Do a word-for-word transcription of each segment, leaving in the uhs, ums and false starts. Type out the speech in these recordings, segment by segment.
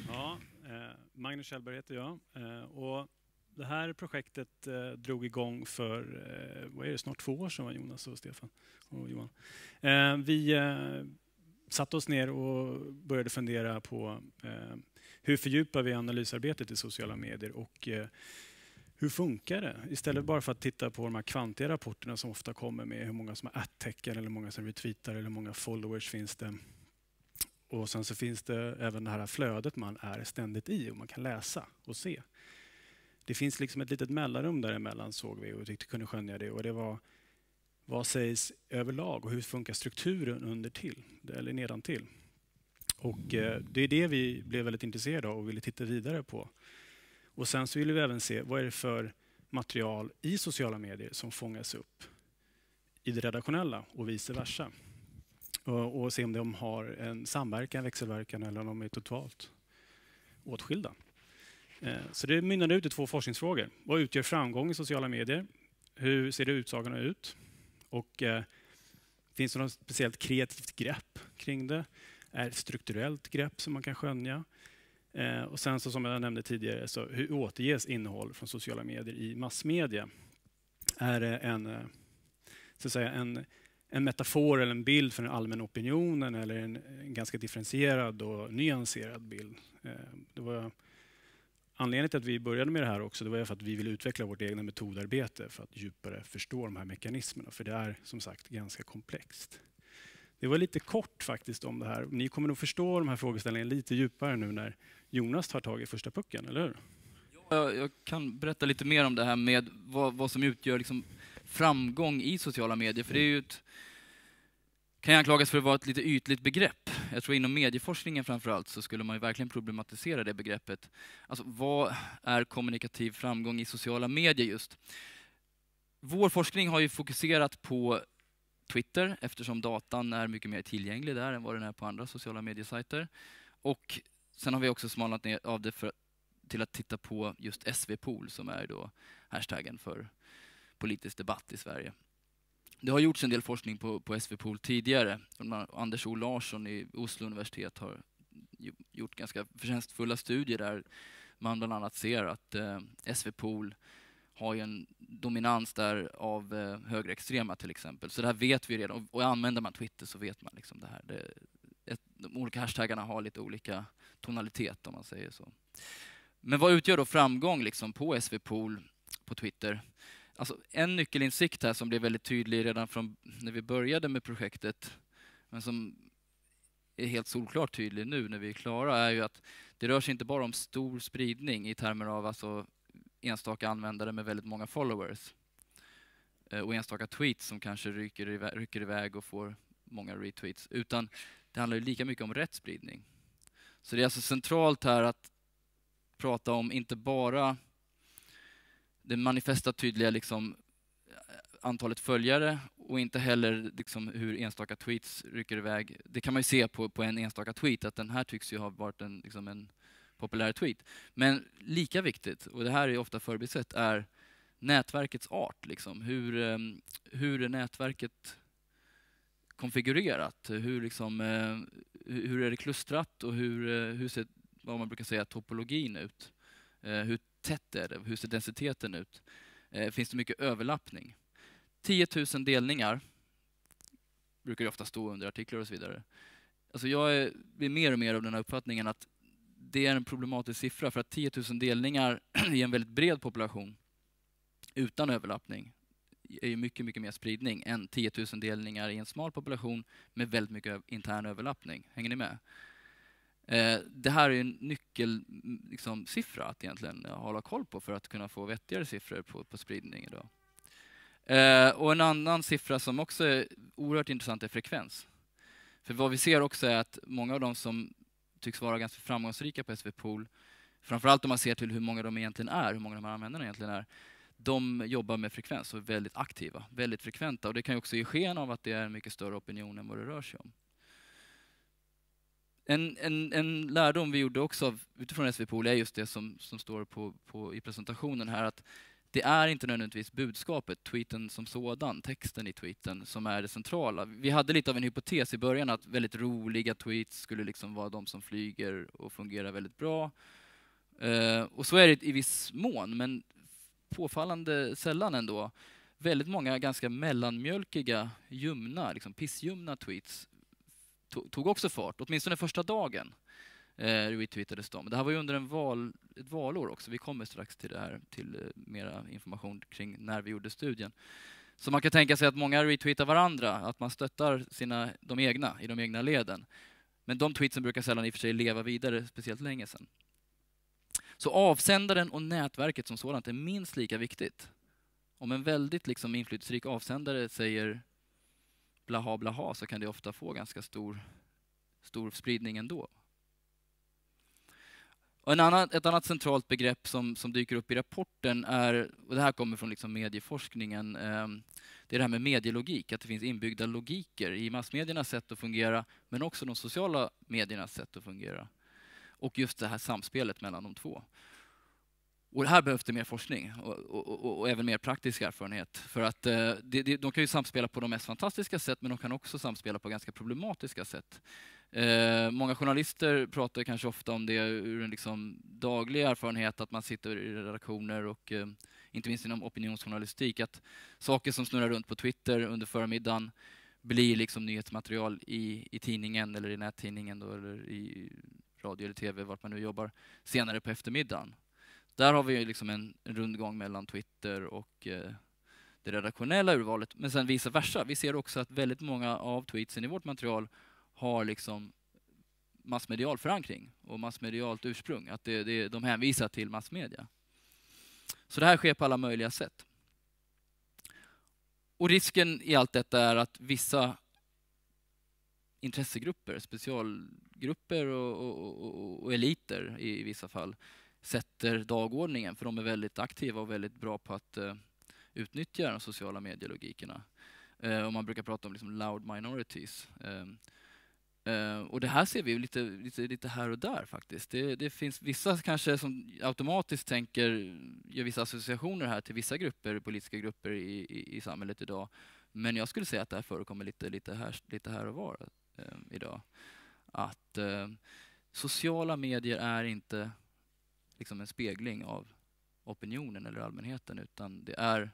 Ja, eh, Magnus Kjellberg heter jag. Eh, och det här projektet eh, drog igång för eh, vad är det, snart två år sedan, var Jonas och Stefan och Johan. Eh, vi eh, satte oss ner och började fundera på eh, hur fördjupar vi analysarbetet i sociala medier och eh, hur funkar det? Istället bara för att titta på de här kvantiga rapporterna som ofta kommer med hur många som har att-tecken eller många som retweetar eller många followers finns det. Och sen så finns det även det här flödet man är ständigt i och man kan läsa och se. Det finns liksom ett litet mellanrum däremellan, såg vi och tyckte kunde skönja det. Och det var vad sägs överlag och hur funkar strukturen under till eller nedan till. Och eh, det är det vi blev väldigt intresserade av och ville titta vidare på. Och sen så ville vi även se vad är det för material i sociala medier som fångas upp i det redaktionella och vice versa. Och, och se om de har en samverkan, växelverkan eller om de är totalt åtskilda. Eh, så det mynnade ut i två forskningsfrågor. Vad utgör framgång i sociala medier? Hur ser det utsagorna ut? Och eh, finns det något speciellt kreativt grepp kring det? Är det ett strukturellt grepp som man kan skönja? Eh, och sen så som jag nämnde tidigare, så hur återges innehåll från sociala medier i massmedia? Är det en, eh, så att säga, en en metafor eller en bild för den allmänna opinionen eller en, en ganska differentierad och nyanserad bild. Eh, det var anledningen till att vi började med det här också, det var för att vi ville utveckla vårt egna metodarbete för att djupare förstå de här mekanismerna, för det är som sagt ganska komplext. Det var lite kort faktiskt om det här. Ni kommer nog förstå de här frågeställningarna lite djupare nu när Jonas tar tag i första pucken, eller hur? Ja, jag kan berätta lite mer om det här med vad, vad som utgör liksom framgång i sociala medier, för det är ju ett, kan jag anklagas för att vara ett lite ytligt begrepp. Jag tror inom medieforskningen framförallt så skulle man ju verkligen problematisera det begreppet. Alltså vad är kommunikativ framgång i sociala medier just? Vår forskning har ju fokuserat på Twitter eftersom datan är mycket mer tillgänglig där än vad den är på andra sociala mediesajter. Och sen har vi också smalnat ner av det för, till att titta på just S V-pool som är då hashtaggen för politisk debatt i Sverige. Det har gjorts en del forskning på, på S V-pool tidigare. Anders O. Larsson i Oslo universitet har gjort ganska förtjänstfulla studier där man bland annat ser att eh, S V-pool har ju en dominans där av eh, högerextrema till exempel. Så det här vet vi redan. Och, och använder man Twitter så vet man liksom det här. Det, ett, de olika hashtaggarna har lite olika tonalitet om man säger så. Men vad utgör då framgång liksom på S V-pool på Twitter? Alltså, en nyckelinsikt här som blev väldigt tydlig redan från när vi började med projektet, men som är helt solklart tydlig nu när vi är klara, är ju att det rör sig inte bara om stor spridning i termer av alltså enstaka användare med väldigt många followers och enstaka tweets som kanske rycker iväg, rycker iväg och får många retweets, utan det handlar ju lika mycket om rätt spridning. Så det är alltså centralt här att prata om inte bara det manifesta tydliga liksom, antalet följare och inte heller liksom, hur enstaka tweets rycker iväg. Det kan man ju se på, på en enstaka tweet att den här tycks ju ha varit en, liksom en populär tweet. Men lika viktigt, och det här är ofta förbisett, är nätverkets art. Liksom. Hur, hur är nätverket konfigurerat? Hur, liksom, hur är det klustrat och hur, hur ser, vad man brukar säga, topologin ut? Hur tätt är det? Hur ser densiteten ut? Finns det mycket överlappning? tio tusen delningar brukar det ofta stå under artiklar och så vidare. Alltså jag är, är mer och mer av den här uppfattningen att det är en problematisk siffra för att tio tusen delningar i en väldigt bred population utan överlappning är ju mycket, mycket mer spridning än tio tusen delningar i en smal population med väldigt mycket intern överlappning. Hänger ni med? Det här är en nyckelsiffra liksom, att egentligen hålla koll på för att kunna få vettigare siffror på, på spridning idag. Eh, och en annan siffra som också är oerhört intressant är frekvens. För vad vi ser också är att många av de som tycks vara ganska framgångsrika på S V-pool, framförallt om man ser till hur många de egentligen är, hur många de här användarna egentligen är, de jobbar med frekvens och är väldigt aktiva, väldigt frekventa. Och det kan ju också ge sken av att det är en mycket större opinion än vad det rör sig om. En, en, en lärdom vi gjorde också utifrån S V-pool är just det som, som står på, på, i presentationen här, att det är inte nödvändigtvis budskapet, tweeten som sådan, texten i tweeten, som är det centrala. Vi hade lite av en hypotes i början att väldigt roliga tweets skulle liksom vara de som flyger och fungerar väldigt bra. Uh, och så är det i viss mån, men påfallande sällan ändå. Väldigt många ganska mellanmjölkiga, ljumna, liksom pissljumna tweets to- tog också fart, åtminstone första dagen. Eh, retweetades de. Det här var ju under en val, ett valår också. Vi kommer strax till det här, till eh, mera information kring när vi gjorde studien. Så man kan tänka sig att många retweetar varandra, att man stöttar sina, de egna i de egna leden. Men de tweetsen brukar sällan i och för sig leva vidare speciellt länge sedan. Så avsändaren och nätverket som sådant är minst lika viktigt. Om en väldigt liksom inflytelserik avsändare säger blaha blaha så kan det ofta få ganska stor, stor spridning ändå. Och en annan, ett annat centralt begrepp som, som dyker upp i rapporten är, och det här kommer från liksom medieforskningen, eh, det är det här med medielogik, att det finns inbyggda logiker i massmediernas sätt att fungera, men också de sociala mediernas sätt att fungera. Och just det här samspelet mellan de två. Och här behövs det mer forskning och, och, och, och även mer praktisk erfarenhet. För att eh, det, det, de kan ju samspela på de mest fantastiska sätt, men de kan också samspela på ganska problematiska sätt. Eh, många journalister pratar kanske ofta om det ur en liksom daglig erfarenhet, att man sitter i redaktioner och eh, inte minst inom opinionsjournalistik, att saker som snurrar runt på Twitter under förmiddagen blir liksom nyhetsmaterial i, i tidningen eller i nättidningen då, eller i radio eller tv, vart man nu jobbar, senare på eftermiddagen. Där har vi liksom en, en rundgång mellan Twitter och eh, det redaktionella urvalet. Men sen vice versa. Vi ser också att väldigt många av tweetsen i vårt material har liksom massmedial förankring och massmedialt ursprung. Att det, det, de hänvisar till massmedia. Så det här sker på alla möjliga sätt. Och risken i allt detta är att vissa intressegrupper, specialgrupper och, och, och, och eliter i, i vissa fall sätter dagordningen, för de är väldigt aktiva och väldigt bra på att uh, utnyttja de sociala medielogikerna. Uh, och man brukar prata om liksom loud minorities. Uh, uh, och det här ser vi lite, lite, lite här och där faktiskt. Det, det finns vissa kanske som automatiskt tänker, gör vissa associationer här till vissa grupper, politiska grupper i, i, i samhället idag. Men jag skulle säga att det här förekommer lite, lite, här, lite här och var uh, idag. Att uh, sociala medier är inte liksom en spegling av opinionen eller allmänheten, utan det är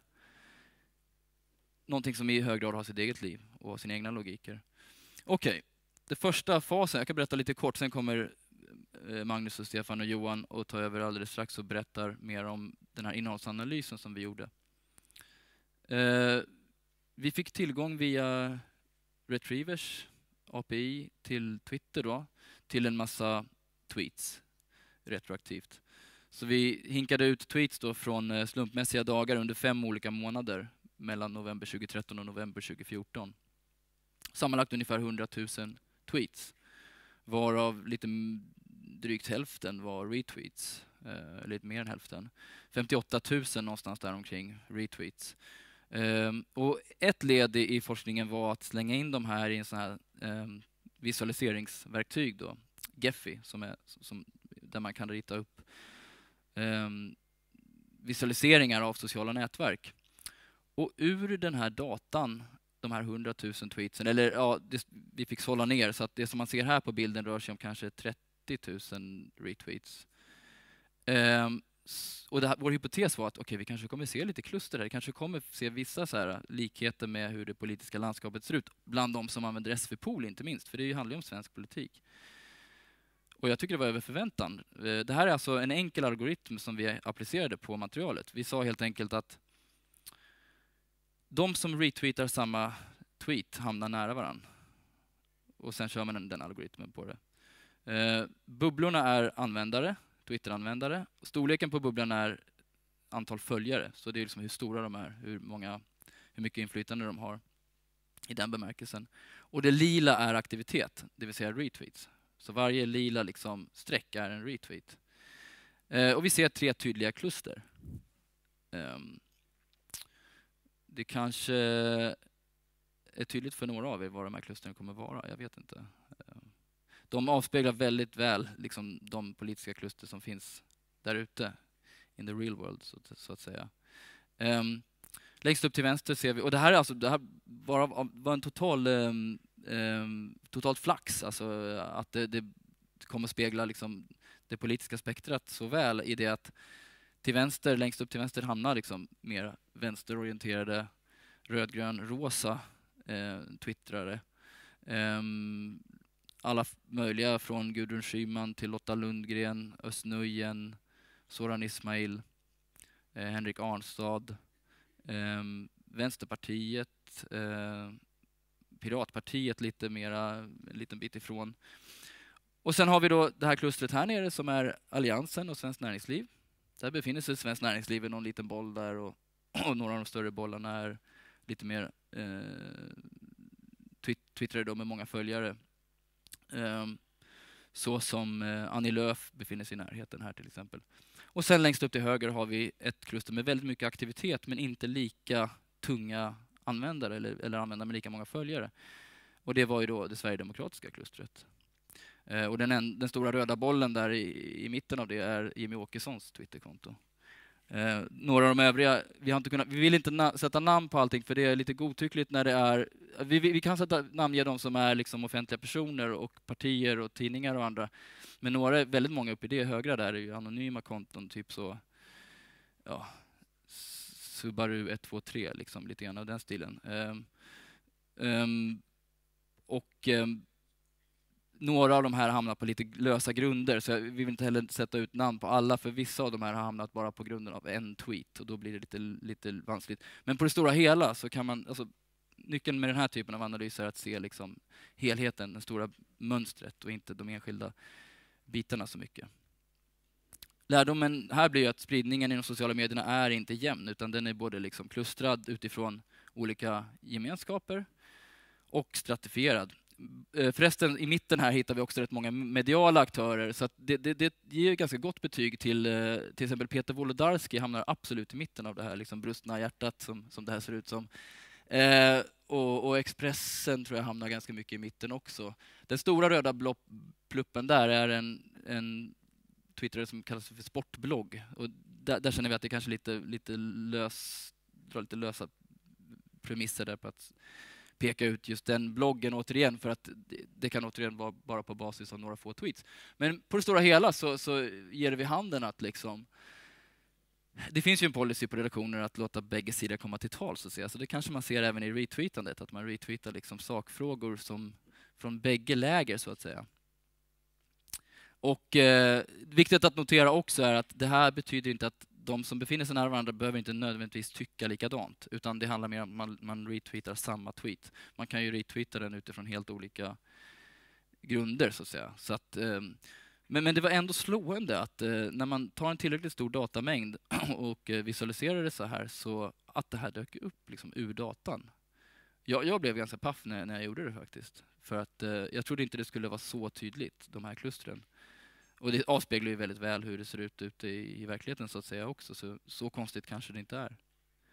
någonting som i hög grad har sitt eget liv och sina egna logiker. Okej, okay. Det första fasen, jag kan berätta lite kort, sen kommer Magnus och Stefan och Johan och ta över alldeles strax och berättar mer om den här innehållsanalysen som vi gjorde. Eh, vi fick tillgång via Retrievers A P I till Twitter då, till en massa tweets retroaktivt. Så vi hinkade ut tweets då från slumpmässiga dagar under fem olika månader mellan november tjugohundratretton och november tjugohundrafjorton. Sammanlagt ungefär hundratusen tweets, varav lite drygt hälften var retweets, eh, lite mer än hälften. femtioåtta tusen någonstans där omkring retweets. Um, och ett led i, i forskningen var att slänga in de här i en sån här um, visualiseringsverktyg då, Gephi, som är, som, där man kan rita upp um, visualiseringar av sociala nätverk. Och ur den här datan, de här hundratusen tweetsen, eller ja, det, vi fick sålla ner så att det som man ser här på bilden rör sig om kanske trettio tusen retweets. Um, och det här, vår hypotes var att okay, vi kanske kommer se lite kluster här, vi kanske kommer se vissa så här likheter med hur det politiska landskapet ser ut, bland de som använder S V-pool inte minst, för det handlar ju om svensk politik. Och jag tycker det var över förväntan. Det här är alltså en enkel algoritm som vi applicerade på materialet. Vi sa helt enkelt att de som retweetar samma tweet hamnar nära varandra. Och sen kör man den, den algoritmen på det. Eh, bubblorna är användare, Twitter-användare. Storleken på bubblan är antal följare. Så det är liksom hur stora de är, hur, många, hur mycket inflytande de har i den bemärkelsen. Och det lila är aktivitet, det vill säga retweets. Så varje lila liksom streck är en retweet. Eh, och vi ser tre tydliga kluster. Eh, det kanske är tydligt för några av er vad de här klustren kommer vara, jag vet inte. Eh, de avspeglar väldigt väl liksom, de politiska kluster som finns där ute, in the real world så, så att säga. Um, längst upp till vänster ser vi, och det här är alltså, det här var, var en total, um, um, totalt flax, alltså att det, det kommer spegla liksom det politiska spektrat så väl i det att till vänster, längst upp till vänster hamnar liksom mer vänsterorienterade rödgrön, rosa eh, twittrare. Um, alla möjliga från Gudrun Schyman till Lotta Lundgren, Özz Nujen, Soran Ismail, eh, Henrik Arnstad, eh, Vänsterpartiet, eh, Piratpartiet lite mera, en liten bit ifrån. Och sen har vi då det här klustret här nere som är Alliansen och Svenskt Näringsliv. Där befinner sig Svenskt Näringsliv i någon liten boll där och, och några av de större bollarna är lite mer eh, twittrare då med många följare. Um, så som uh, Annie Lööf befinner sig i närheten här till exempel. Och sen längst upp till höger har vi ett kluster med väldigt mycket aktivitet men inte lika tunga användare eller, eller användare med lika många följare. Och det var ju då det sverigedemokratiska klustret. Uh, och den, en, den stora röda bollen där i, i mitten av det är Jimmy Åkessons Twitterkonto. Eh, några av de övriga, vi, har inte kunnat, vi vill inte na- sätta namn på allting för det är lite godtyckligt när det är, vi, vi, vi kan sätta namnge de som är liksom offentliga personer och partier och tidningar och andra, men några, väldigt många uppe i det högra där är ju anonyma konton, typ så, ja, Subaru ett två tre liksom, lite grann av den stilen. Eh, eh, och eh, några av de här hamnar på lite lösa grunder, så vi vill inte heller sätta ut namn på alla, för vissa av de här har hamnat bara på grunden av en tweet och då blir det lite, lite vanskligt. Men på det stora hela så kan man, alltså, nyckeln med den här typen av analys är att se liksom helheten, det stora mönstret och inte de enskilda bitarna så mycket. Lärdomen här blir ju att spridningen i de sociala medierna är inte jämn, utan den är både liksom klustrad utifrån olika gemenskaper och stratifierad. Förresten, i mitten här hittar vi också rätt många mediala aktörer, så att det, det, det ger ganska gott betyg till till exempel Peter Wolodarski hamnar absolut i mitten av det här liksom brustna hjärtat som, som det här ser ut som. Eh, och, och Expressen tror jag hamnar ganska mycket i mitten också. Den stora röda blopp, pluppen där är en, en twittrare som kallas för sportblogg, och där, där känner vi att det kanske lite, lite lös, drar lite lösa premisser där på att peka ut just den bloggen återigen, för att det, det kan återigen vara bara på basis av några få tweets. Men på det stora hela så, så ger det vid handen att liksom, det finns ju en policy på redaktioner att låta bägge sidor komma till tal, så att säga. Så det kanske man ser även i retweetandet, att man retweetar liksom sakfrågor som från bägge läger, så att säga. Och eh, viktigt att notera också är att det här betyder inte att de som befinner sig nära varandra behöver inte nödvändigtvis tycka likadant, utan det handlar mer om att man, man retweetar samma tweet. Man kan ju retweeta den utifrån helt olika grunder, så att säga. Så att, eh, men, men det var ändå slående att eh, när man tar en tillräckligt stor datamängd och eh, visualiserar det så här, så att det här dök upp liksom ur datan. Jag, jag blev ganska paff när, när jag gjorde det faktiskt. För att eh, jag trodde inte det skulle vara så tydligt, de här klustren. Och det avspeglar ju väldigt väl hur det ser ut ute i, i verkligheten, så att säga också. Så, så konstigt kanske det inte är.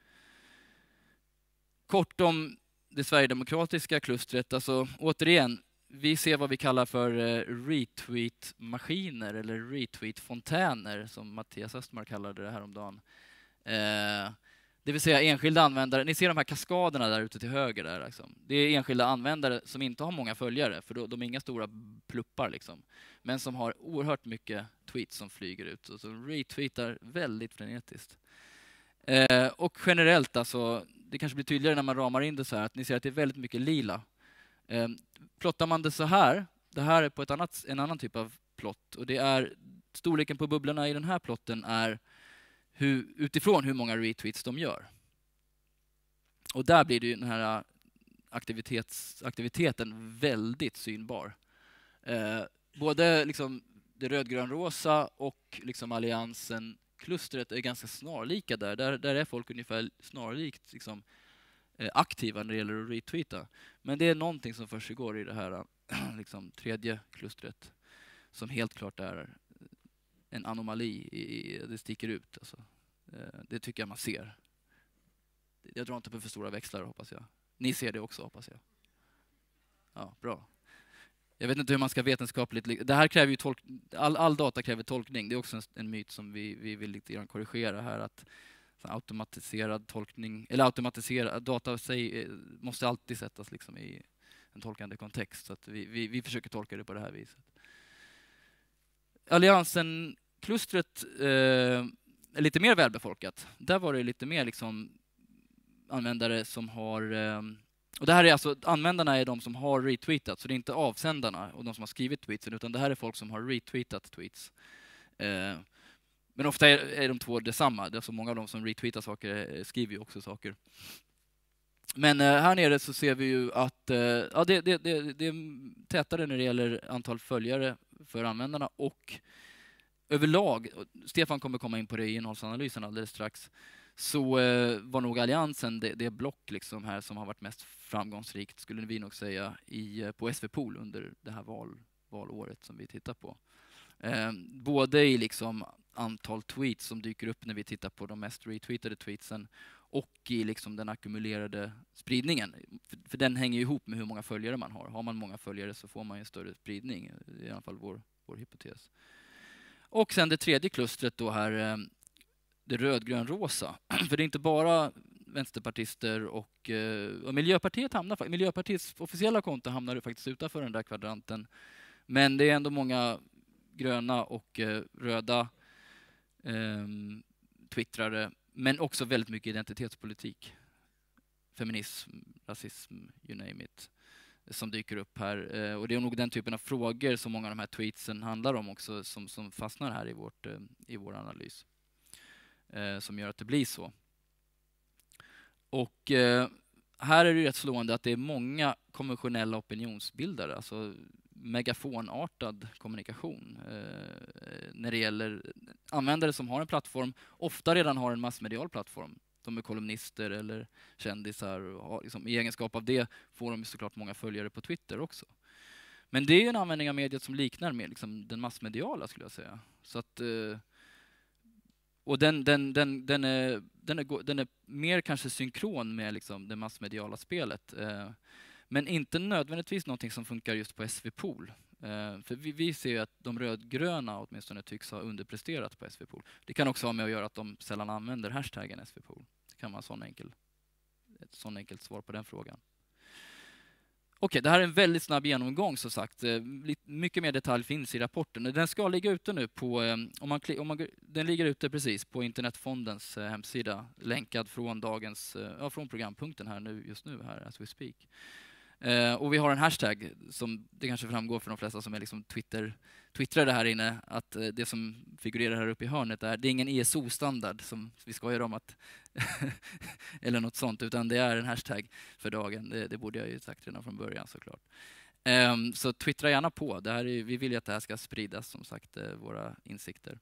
Kort om det sverigedemokratiska klustret. Alltså, återigen, vi ser vad vi kallar för eh, retweet-maskiner eller retweet-fontäner, som Mattias Östmark kallade det här om dagen. Eh, det vill säga enskilda användare. Ni ser de här kaskaderna där ute till höger. Där, liksom. Det är enskilda användare som inte har många följare, för då, de är inga stora pluppar. Liksom. Men som har oerhört mycket tweets som flyger ut. Och som retweetar väldigt frenetiskt. Eh, och generellt, alltså, det kanske blir tydligare när man ramar in det så här, att ni ser att det är väldigt mycket lila. Eh, plottar man det så här, det här är på ett annat, en annan typ av plott. Och det är, storleken på bubblorna i den här plotten är hur, utifrån hur många retweets de gör. Och där blir det ju den här aktivitets, aktiviteten väldigt synbar. Eh, både liksom det rödgrönrosa och liksom alliansen, klustret är ganska snarlika där. Där, där är folk ungefär snarlikt liksom, eh, aktiva när det gäller att retweeta. Men det är någonting som försiggår i det här liksom, tredje klustret som helt klart är en anomali. I, det sticker ut. Alltså. Eh, det tycker jag man ser. Jag drar inte på för stora växlar, hoppas jag. Ni ser det också, hoppas jag. Ja, bra. Jag vet inte hur man ska vetenskapligt... Det här kräver ju tolk... all, all data kräver tolkning. Det är också en, en myt som vi, vi vill lite grann korrigera här. Att automatiserad tolkning, eller automatiserad data sig, måste alltid sättas liksom i en tolkande kontext. Så att vi, vi, vi försöker tolka det på det här viset. Alliansen-klustret eh, är lite mer välbefolkat. Där var det lite mer liksom användare som har... Eh, och det här är alltså, användarna är de som har retweetat, så det är inte avsändarna och de som har skrivit tweetsen, utan det här är folk som har retweetat tweets. Eh, men ofta är, är de två detsamma. Det är så många av de som retweetar saker skriver ju också saker. Men eh, här nere så ser vi ju att eh, ja, det, det, det, det är tätare när det gäller antal följare för användarna och överlag, Stefan kommer komma in på det i innehållsanalysen alldeles strax, så eh, var nog Alliansen det, det block liksom här som har varit mest framgångsrikt, skulle vi nog säga, i, på S V-pool under det här val, valåret som vi tittar på. Eh, både i liksom antal tweets som dyker upp när vi tittar på de mest retweetade tweetsen och i liksom den ackumulerade spridningen. För, för den hänger ihop med hur många följare man har. Har man många följare så får man en större spridning. Det är i alla fall vår, vår hypotes. Och sen det tredje klustret då här, det rödgrön-rosa. För det är inte bara vänsterpartister och, och Miljöpartiet hamnar, Miljöpartiets officiella konto hamnar faktiskt utanför den där kvadranten. Men det är ändå många gröna och röda eh, twittrare, men också väldigt mycket identitetspolitik. Feminism, rasism, you name it, som dyker upp här. Och det är nog den typen av frågor som många av de här tweetsen handlar om också, som, som fastnar här i, vårt, i vår analys. Som gör att det blir så. Och här är det rätt slående att det är många konventionella opinionsbildare, alltså megafonartad kommunikation eh, när det gäller användare som har en plattform, ofta redan har en massmedial plattform. De är kolumnister eller kändisar och har, liksom, i egenskap av det får de såklart många följare på Twitter också. Men det är en användning av mediet som liknar mer liksom, den massmediala, skulle jag säga. Så att, eh, och den, den, den, den, är, den, är, den är mer kanske synkron med liksom, det massmediala spelet. Eh, Men inte nödvändigtvis någonting som funkar just på S V-pool. Eh, för vi, vi ser att de rödgröna åtminstone tycks ha underpresterat på S V-pool. Det kan också ha med att göra att de sällan använder hashtaggen S V-pool. Det kan vara en sån enkel, ett sån enkelt svar på den frågan. Okej, det här är en väldigt snabb genomgång, som sagt. Eh, mycket mer detalj finns i rapporten. Den ska ligga ute nu på, eh, om man, om man, den ligger ute precis på Internetfondens eh, hemsida, länkad från dagens, eh, ja, från programpunkten här nu, just nu här, as we speak. Uh, och vi har en hashtag som det kanske framgår för de flesta som är liksom Twitter, twittrare här inne, att uh, det som figurerar här uppe i hörnet är, det är ingen I S O-standard som vi skojar om att eller något sånt, utan det är en hashtag för dagen. Det, det borde jag ju sagt redan från början, såklart. Um, så twittra gärna på. Det här är, vi vill ju att det här ska spridas, som sagt, uh, våra insikter.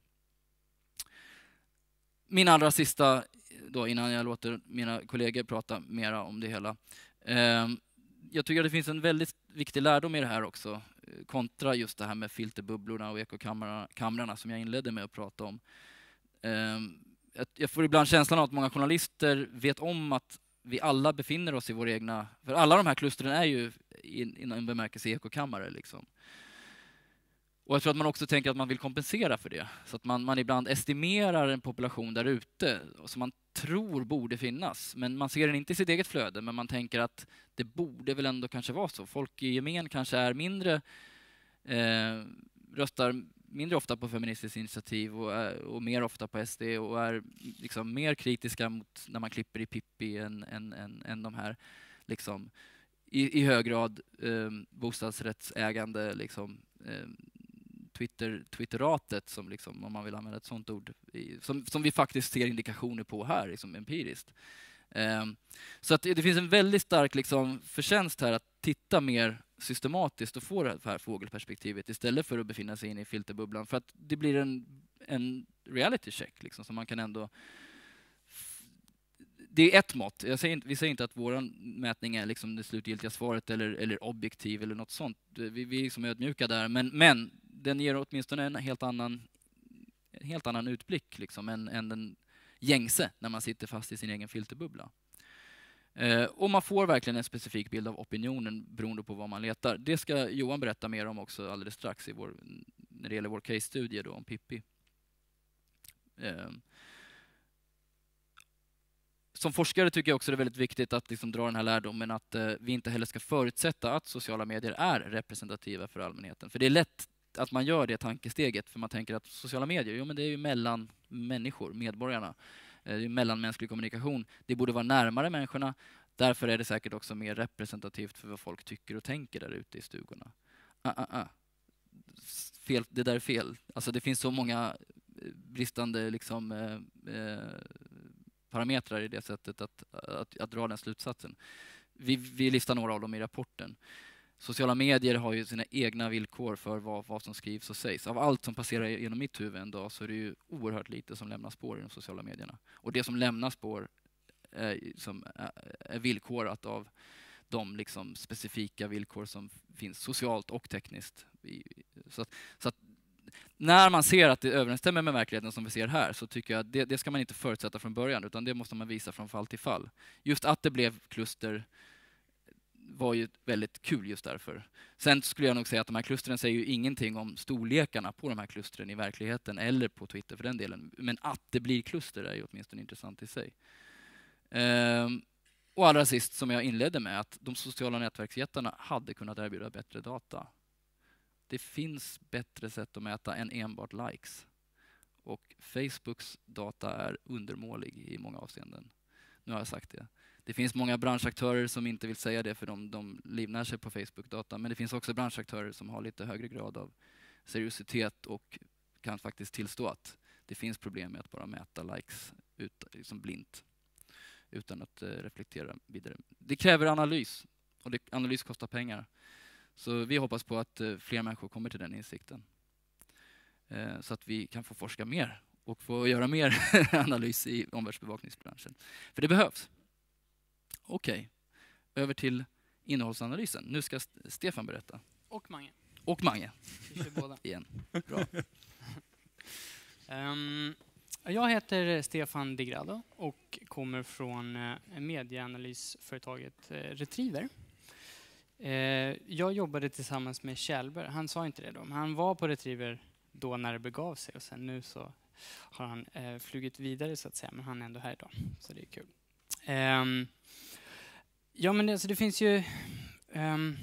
Min allra sista, då, innan jag låter mina kollegor prata mera om det hela. Um, Jag tycker att det finns en väldigt viktig lärdom i det här också, kontra just det här med filterbubblorna och ekokamrarna som jag inledde med att prata om. Jag får ibland känslan av att många journalister vet om att vi alla befinner oss i vår egna... För alla de här klustren är ju inom en bemärkelse ekokammare. Liksom. Och jag tror att man också tänker att man vill kompensera för det. Så att man, man ibland estimerar en population där ute som man tror borde finnas. Men man ser den inte i sitt eget flöde, men man tänker att det borde väl ändå kanske vara så. Folk i gemen kanske är mindre, eh, röstar mindre ofta på Feministiskt initiativ och, är, och mer ofta på S D och är liksom mer kritiska mot när man klipper i Pippi än, än, än, än de här liksom, i, i hög grad eh, bostadsrättsägande liksom, eh, Twitter, Twitteratet, som liksom, om man vill använda ett sånt ord, som, som vi faktiskt ser indikationer på här, liksom empiriskt. Um, så att det, det finns en väldigt stark liksom, förtjänst här att titta mer systematiskt och få det här fågelperspektivet istället för att befinna sig inne i filterbubblan. För att det blir en, en reality check, liksom, som man kan ändå... Det är ett mått. Jag säger inte, vi säger inte att vår mätning är liksom det slutgiltiga svaret eller, eller objektiv eller något sånt. Vi, vi är liksom ödmjuka där. Men, men den ger åtminstone en helt annan, en helt annan utblick liksom, än, än den gängse när man sitter fast i sin egen filterbubbla. Eh, och man får verkligen en specifik bild av opinionen beroende på vad man letar. Det ska Johan berätta mer om också alldeles strax i vår, när det gäller vår case-studie då, om Pippi. Eh, som forskare tycker jag också det är väldigt viktigt att liksom dra den här lärdomen att eh, vi inte heller ska förutsätta att sociala medier är representativa för allmänheten. För det är lätt att man gör det tankesteget, för man tänker att sociala medier, jo men det är ju mellan människor, medborgarna. Det är ju mellanmänsklig kommunikation. Det borde vara närmare människorna. Därför är det säkert också mer representativt för vad folk tycker och tänker där ute i stugorna. Ah, ah, ah. Fel, det där är fel. Alltså det finns så många bristande liksom, eh, eh, parametrar i det sättet att, att, att dra den slutsatsen. Vi, vi listar några av dem i rapporten. Sociala medier har ju sina egna villkor för vad, vad som skrivs och sägs. Av allt som passerar genom mitt huvud en dag så är det ju oerhört lite som lämnar spår i de sociala medierna. Och det som lämnar spår är, som är, är villkorat av de liksom specifika villkor som finns socialt och tekniskt. Så att, så att när man ser att det överensstämmer med verkligheten som vi ser här så tycker jag att det, det ska man inte förutsätta från början utan det måste man visa från fall till fall. Just att det blev kluster var ju väldigt kul just därför. Sen skulle jag nog säga att de här klustren säger ju ingenting om storlekarna på de här klustren i verkligheten eller på Twitter för den delen. Men att det blir kluster är ju åtminstone intressant i sig. Ehm, och allra sist, som jag inledde med, att de sociala nätverksjättarna hade kunnat erbjuda bättre data. Det finns bättre sätt att mäta än enbart likes. Och Facebooks data är undermålig i många avseenden. Nu har jag sagt det. Det finns många branschaktörer som inte vill säga det för de, de livnär sig på Facebook-data. Men det finns också branschaktörer som har lite högre grad av seriositet och kan faktiskt tillstå att det finns problem med att bara mäta likes ut, liksom blint utan att eh, reflektera vidare. Det kräver analys och det, analys kostar pengar. Så vi hoppas på att eh, fler människor kommer till den insikten. Eh, så att vi kan få forska mer och få göra mer analys i omvärldsbevakningsbranschen. För det behövs. Okej, okay. Över till innehållsanalysen. Nu ska Stefan berätta. Och Mange. Och Mange. Vi kör båda. Igen. Bra. um, jag heter Stefan De Grado och kommer från uh, medieanalysföretaget uh, Retriever. Uh, jag jobbade tillsammans med Kjellberg. Han sa inte det då, men han var på Retriever då när det begav sig. Och sen nu så har han uh, flugit vidare så att säga, men han är ändå här idag. Så det är kul. Um, ja, men det, alltså det finns ju... Um,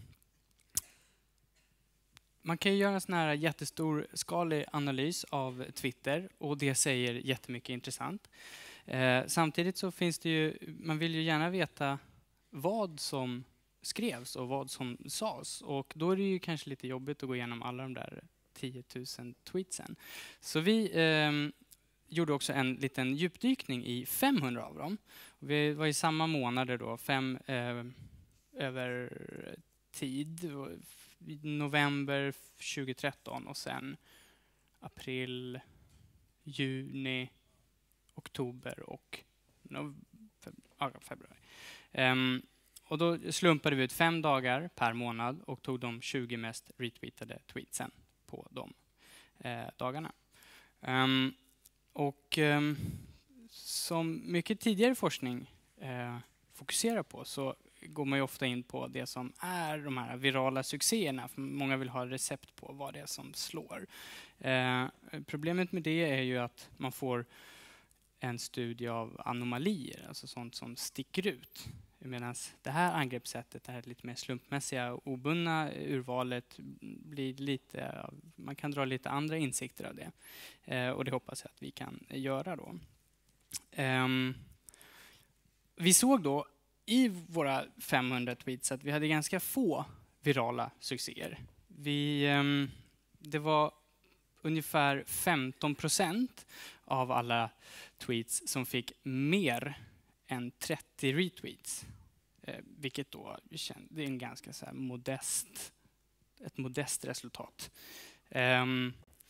man kan ju göra en sån här jättestor skalig analys av Twitter och det säger jättemycket intressant. Uh, samtidigt så finns det ju... Man vill ju gärna veta vad som skrevs och vad som sades. Och då är det ju kanske lite jobbigt att gå igenom alla de där tio tusen tweetsen. Så vi... Um, gjorde också en liten djupdykning i femhundra av dem. Vi var i samma månader då, fem eh, över tid. November tjugohundratretton och sen april, juni, oktober och no, ja, februari. Um, och då slumpade vi ut fem dagar per månad och tog de tjugo mest retweetade tweetsen på de eh, dagarna. Um, Och um, som mycket tidigare forskning eh, fokuserar på så går man ju ofta in på det som är de här virala succéerna. För många vill ha recept på vad det är som slår. Eh, problemet med det är ju att man får en studie av anomalier, alltså sånt som sticker ut. Medan det här angreppssättet, det här lite mer slumpmässiga och obundna urvalet blir lite, man kan dra lite andra insikter av det. Eh, och det hoppas jag att vi kan göra då. Eh, vi såg då i våra femhundra tweets att vi hade ganska få virala succéer. Vi, eh, det var ungefär femton procent av alla tweets som fick mer än trettio retweets. Eh, vilket då det är en ganska så här modest, ett modest resultat. Um,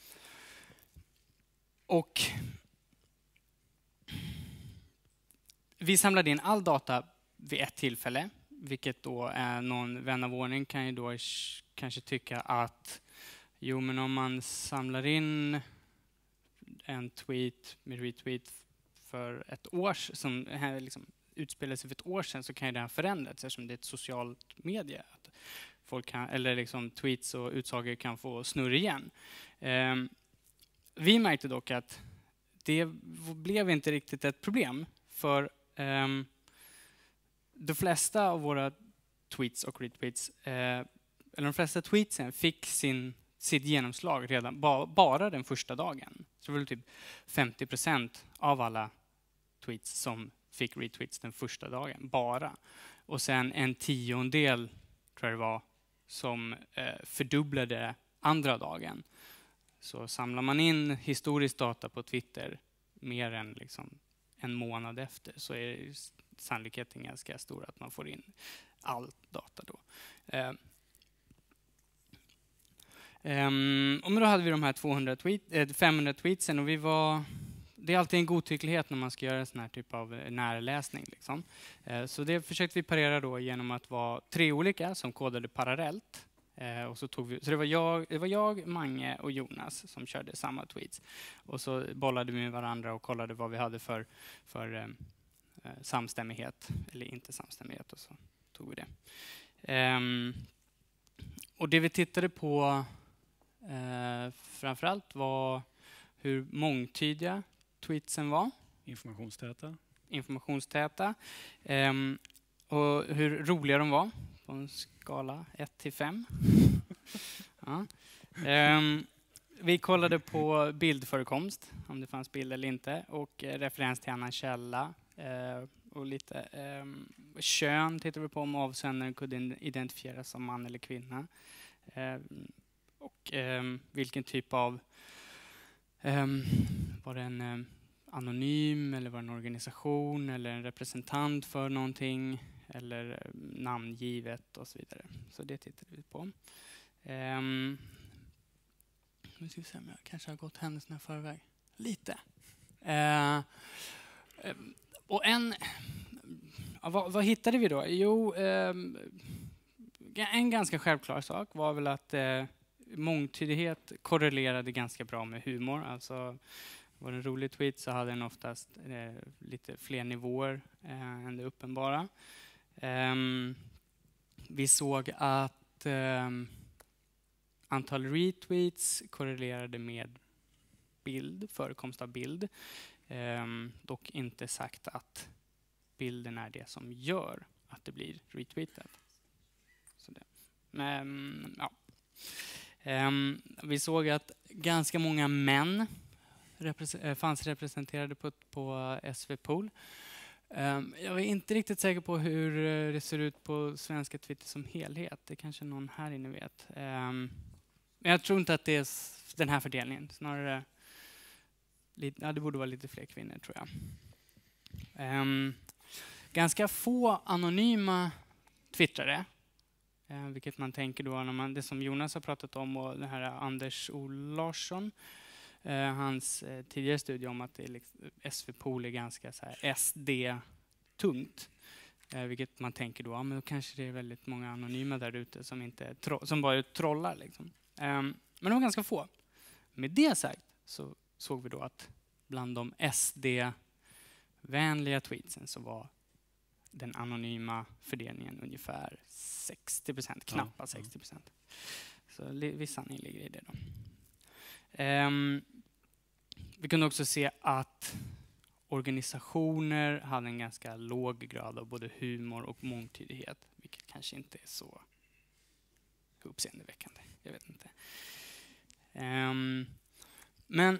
och vi samlade in all data vid ett tillfälle, vilket då är någon vän av ordning kan ju då kanske tycka att jo, men om man samlar in en tweet med retweet för ett år som liksom utspelar sig för ett år sedan så kan ju det här förändras eftersom det är ett socialt medie. Att folk kan, eller liksom tweets och utsagor kan få snurr igen. Eh, vi märkte dock att det blev inte riktigt ett problem för um, de flesta av våra tweets och retweets, uh, eller de flesta tweetsen fick sin, sitt genomslag redan ba, bara den första dagen. Så det var typ femtio procent av alla tweets som fick retweets den första dagen, bara. Och sen en tiondel, tror jag det var, som eh, fördubblade andra dagen. Så samlar man in historisk data på Twitter mer än liksom en månad efter, så är sannolikheten ganska stor att man får in all data då. Eh, um, och då hade vi de här tvåhundra tweet, eh, femhundra tweetsen, och vi var... Det är alltid en godtycklighet när man ska göra en sån här typ av närläsning. Liksom. Eh, så det försökte vi parera då genom att vara tre olika som kodade parallellt. Eh, och så tog vi, så det var, jag, det var jag, Mange och Jonas som körde samma tweets. Och så bollade vi med varandra och kollade vad vi hade för, för eh, samstämmighet, eller inte samstämmighet, och så tog vi det. Eh, och det vi tittade på eh, framförallt var hur mångtydiga tweetsen var. Informationstäta. Informationstäta. Um, och hur roliga de var på en skala ett till fem. Ja. Um, vi kollade på bildförekomst, om det fanns bild eller inte, och eh, referens till annan källa. Uh, och lite um, kön tittade vi på, om avsändaren kunde identifieras som man eller kvinna. Uh, och um, vilken typ av Um, var det en um, anonym, eller var det en organisation, eller en representant för någonting, eller um, namngivet och så vidare. Så det tittade vi på. Um, nu ska vi se om jag kanske har gått händelserna i förväg. Lite. Uh, um, och en... Uh, vad, vad hittade vi då? Jo, um, en ganska självklar sak var väl att uh, mångtydighet korrelerade ganska bra med humor. Alltså, var det en rolig tweet så hade den oftast eh, lite fler nivåer eh, än det uppenbara. Um, vi såg att um, antal retweets korrelerade med bild, förekomst av bild. Um, dock inte sagt att bilden är det som gör att det blir retweetat. Så det. Men, ja. Um, vi såg att ganska många män repre- fanns representerade på, på S V-pool. Um, jag är inte riktigt säker på hur det ser ut på svenska Twitter som helhet. Det kanske någon här inne vet. Um, men jag tror inte att det är den här fördelningen. Snarare, lite, ja, det borde vara lite fler kvinnor, tror jag. Um, ganska få anonyma twittrare. Eh, vilket man tänker då när man, det som Jonas har pratat om, och den här Anders Olarsson, eh, hans eh, tidigare studie om att det är liksom, S V-pool är ganska så här S D-tungt. Eh, vilket man tänker då, ja, men då kanske det är väldigt många anonyma där ute som, inte tro- som bara trollar. Liksom. Eh, men de var ganska få. Med det sagt så såg vi då att bland de S D-vänliga tweetsen så var den anonyma fördelningen ungefär sextio procent, knappt ja, sextio procent. Så viss sanning ligger i det då. Um, vi kunde också se att organisationer hade en ganska låg grad av både humor och mångtydighet, vilket kanske inte är så uppseendeväckande. Jag vet inte. Um, men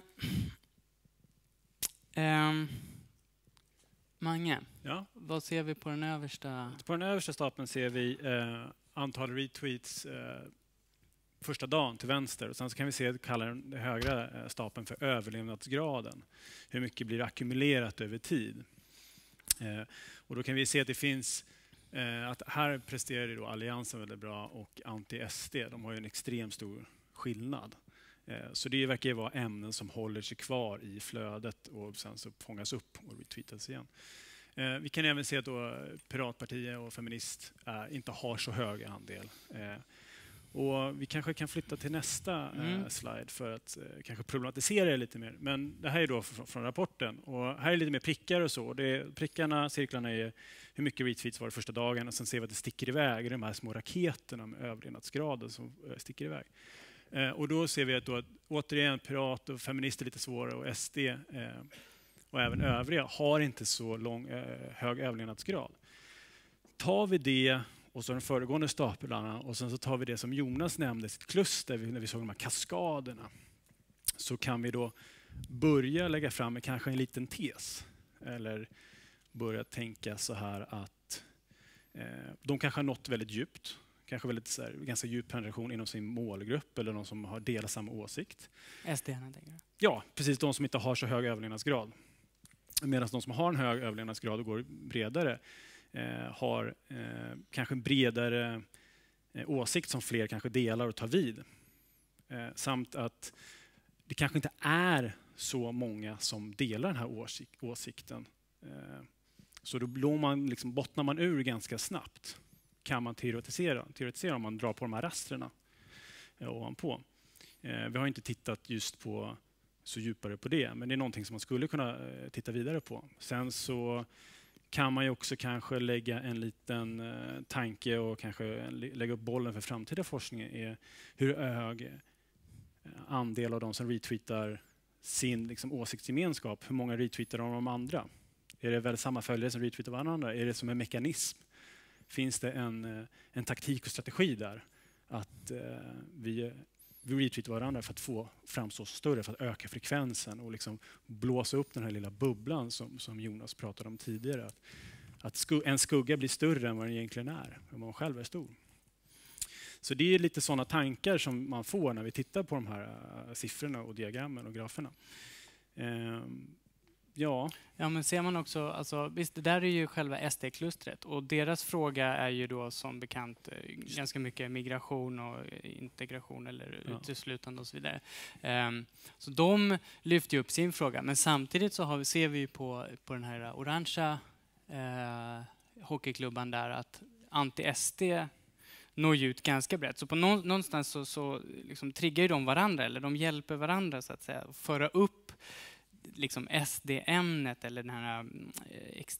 um, Mange, ja. Vad ser vi på den översta? På den översta stapeln ser vi eh, antal retweets eh, första dagen till vänster. Och sen så kan vi se, kallar den högra eh, stapeln för överlevnadsgraden. Hur mycket blir ackumulerat över tid? Eh, och då kan vi se att det finns, eh, att här presterar då Alliansen väldigt bra och anti-S D. De har ju en extremt stor skillnad. Eh, så det verkar ju vara ämnen som håller sig kvar i flödet och sen så fångas upp och retweetas igen. Eh, vi kan även se att då Piratpartiet och Feminist eh, inte har så hög andel. Eh, och vi kanske kan flytta till nästa eh, mm. slide för att eh, kanske problematisera det lite mer. Men det här är då från, från rapporten. Och här är lite mer prickar och så. Det, prickarna, cirklarna är hur mycket retweets var det första dagen. Och sen ser vi att det sticker iväg. De här små raketerna med överlevnadsgraden som eh, sticker iväg. Eh, och då ser vi att då, återigen Pirat och Feminist är lite svårare och S D. Eh, och även övriga har inte så lång, eh, hög överlevnadsgrad. Tar vi det och så de föregående staplarna och sen så tar vi det som Jonas nämnde, sitt kluster, när vi såg de här kaskaderna, så kan vi då börja lägga fram med kanske en liten tes. Eller börja tänka så här att eh, de kanske har nått väldigt djupt. Kanske väldigt, så här, ganska djup penetration inom sin målgrupp eller de som har delat samma åsikt. S D-arna tänker jag. Ja, precis. De som inte har så hög överlevnadsgrad. Medan de som har en hög överlevnadsgrad och går bredare eh, har eh, kanske en bredare eh, åsikt som fler kanske delar och tar vid. Eh, samt att det kanske inte är så många som delar den här åsik- åsikten. Eh, så då blår man, liksom, bottnar man ur ganska snabbt. Kan man teoretisera, teoretisera om man drar på de här rastrena eh, ovanpå. Eh, vi har inte tittat just på så djupare på det, men det är någonting som man skulle kunna eh, titta vidare på. Sen så kan man ju också kanske lägga en liten eh, tanke och kanske lägga upp bollen för framtida forskning är hur hög eh, andel av de som retweetar sin liksom, åsiktsgemenskap, hur många retweetar de, de andra? Är det väl samma följare som retweetar varandra? Är det som en mekanism? Finns det en, en taktik och strategi där? Att eh, vi, vi retweetar varandra för att få framstå större, för att öka frekvensen och liksom blåsa upp den här lilla bubblan som, som Jonas pratade om tidigare. Att, att sku, en skugga blir större än vad den egentligen är, om man själv är stor. Så det är lite sådana tankar som man får när vi tittar på de här uh, siffrorna och diagrammen och graferna. Um, ja. Ja, men ser man också, alltså, visst, det där är ju själva S D-klustret och deras fråga är ju då som bekant ganska mycket migration och integration eller ja. uteslutande och så vidare. Um, så de lyfter ju upp sin fråga, men samtidigt så har vi, ser vi ju på, på den här orangea uh, hockeyklubban där att anti-S D når ut ganska brett. Så på någonstans så, så liksom triggar ju de varandra, eller de hjälper varandra så att säga, att föra upp liksom S D-ämnet eller den här ex,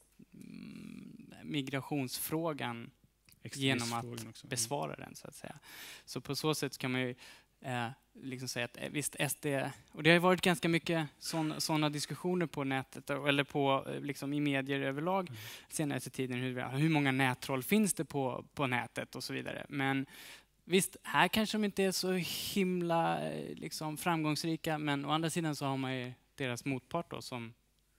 migrationsfrågan genom att också. besvara den så att säga. Så på så sätt kan man ju eh, liksom säga att visst S D, och det har varit ganska mycket sådana diskussioner på nätet eller på liksom i medier överlag mm. senaste tiden, hur, hur många nättroll finns det på, på nätet och så vidare. Men visst, här kanske de inte är så himla liksom, framgångsrika, men å andra sidan så har man ju deras motpart då, som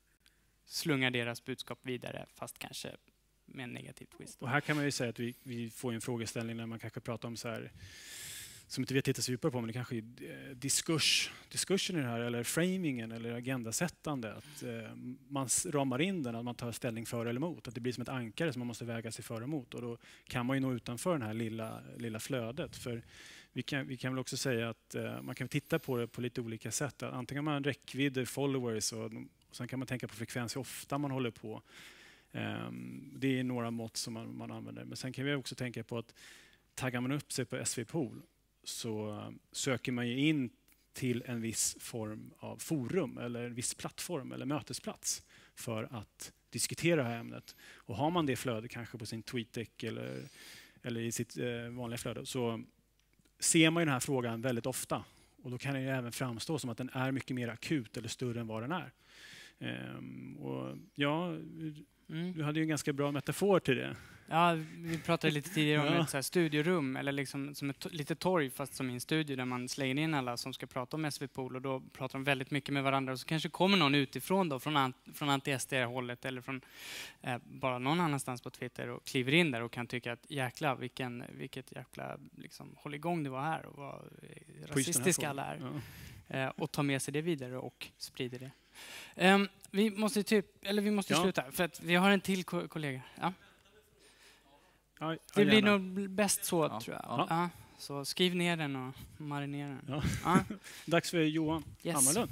slungar deras budskap vidare, fast kanske med en negativ twist. Och här kan man ju säga att vi, vi får en frågeställning när man kanske pratar om så här, som inte vi har tittat så djupare på, men det kanske är diskurs, diskursen i det här, eller framingen, eller agendasättande. Att eh, man ramar in den, att man tar ställning för eller emot. Att det blir som ett ankare som man måste väga sig för och emot. Och då kan man ju nå utanför det här lilla, lilla flödet. För vi kan, vi kan väl också säga att eh, man kan titta på det på lite olika sätt. Antingen man räckvidd, followers, och, och sen kan man tänka på frekvens, hur ofta man håller på. Eh, det är några mått som man, man använder. Men sen kan vi också tänka på att taggar man upp sig på S V Pool, så söker man ju in till en viss form av forum eller en viss plattform eller mötesplats för att diskutera det här ämnet. Och har man det flödet kanske på sin TweetDeck eller, eller i sitt eh, vanliga flöde, så ser man ju den här frågan väldigt ofta. Och då kan det ju även framstå som att den är mycket mer akut eller större än vad den är. Ehm, och ja, mm. du hade ju en ganska bra metafor till det. Ja, vi pratade lite tidigare om ja. ett så här studiorum, eller liksom som ett lite torg fast som i en studio där man slänger in alla som ska prata om S V Pool, och då pratar de väldigt mycket med varandra, och så kanske kommer någon utifrån då, från, från anti-S D-hållet eller från eh, bara någon annanstans på Twitter och kliver in där och kan tycka att jäkla, vilken, vilket jäkla liksom, håll igång det var här och vad eh, rasistiska alla är. Ja. Eh, och tar med sig det vidare och sprider det. Um, vi måste typ, eller vi måste ja. sluta, för att vi har en till ko- kollega. Ja. Ja, ja, det blir gärna. nog bäst så, ja. tror jag. Ja. Ja, så skriv ner den och marinera den. Ja. Ja. Dags för Johan yes. Hammarlund.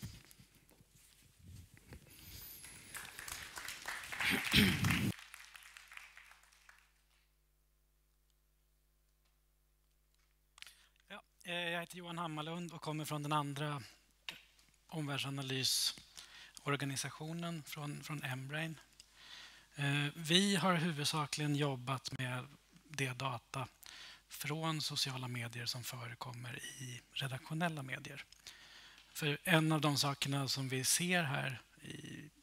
Ja, jag heter Johan Hammarlund och kommer från den andra omvärldsanalysorganisationen från, från M-Brain. Vi har huvudsakligen jobbat med det data från sociala medier som förekommer i redaktionella medier. För en av de sakerna som vi ser här i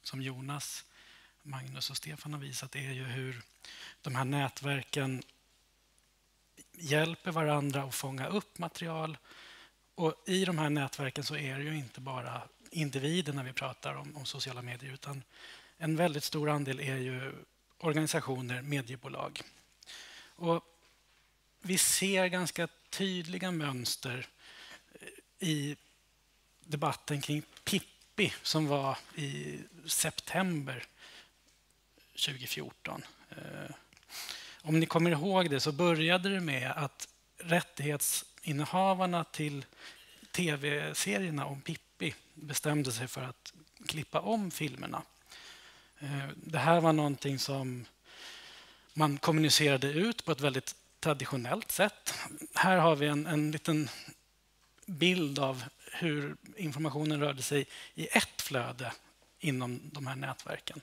som Jonas, Magnus och Stefan har visat är ju hur de här nätverken hjälper varandra att fånga upp material. Och i de här nätverken så är det ju inte bara individer när vi pratar om, om sociala medier, utan en väldigt stor andel är ju organisationer, mediebolag. Och vi ser ganska tydliga mönster i debatten kring Pippi som var i september tjugohundrafjorton. Om ni kommer ihåg det så började det med att rättighetsinnehavarna till tv-serierna om Pippi bestämde sig för att klippa om filmerna. Det här var någonting som man kommunicerade ut på ett väldigt traditionellt sätt. Här har vi en, en liten bild av hur informationen rörde sig i ett flöde inom de här nätverken.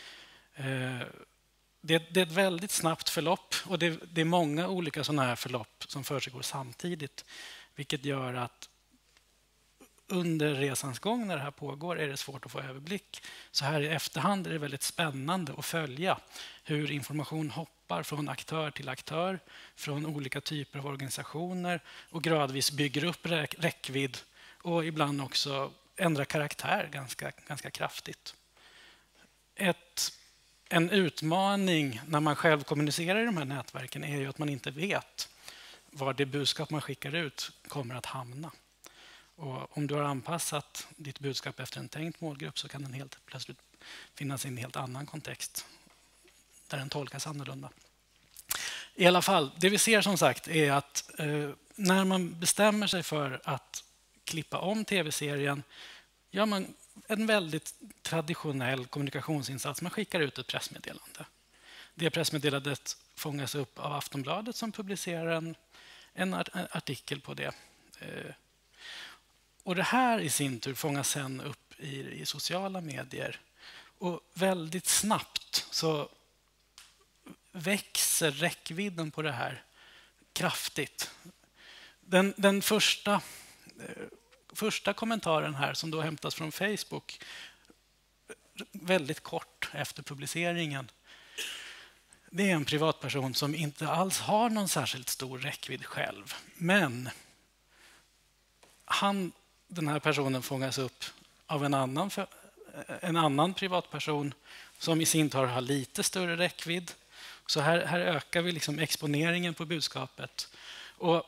Det, det är ett väldigt snabbt förlopp och det, det är många olika sådana här förlopp som försiggår samtidigt, vilket gör att under resans gång när det här pågår är det svårt att få överblick. Så här i efterhand är det väldigt spännande att följa hur information hoppar från aktör till aktör, från olika typer av organisationer och gradvis bygger upp räckvidd och ibland också ändrar karaktär ganska, ganska kraftigt. Ett, en utmaning när man själv kommunicerar i de här nätverken är ju att man inte vet var det budskap man skickar ut kommer att hamna. Och om du har anpassat ditt budskap efter en tänkt målgrupp så kan den helt plötsligt finnas i en helt annan kontext där den tolkas annorlunda. I alla fall, det vi ser som sagt är att eh, när man bestämmer sig för att klippa om tv-serien gör man en väldigt traditionell kommunikationsinsats. Man skickar ut ett pressmeddelande. Det pressmeddelandet fångas upp av Aftonbladet som publicerar en, en artikel på det. Eh, Och det här i sin tur fångas sen upp i, i sociala medier. Och väldigt snabbt så växer räckvidden på det här kraftigt. Den, den första, eh, första kommentaren här som då hämtas från Facebook väldigt kort efter publiceringen. Det är en privatperson som inte alls har någon särskilt stor räckvidd själv. Men han... Den här personen fångas upp av en annan, en annan privatperson som i sin tur har lite större räckvidd. Så här, här ökar vi liksom exponeringen på budskapet. Och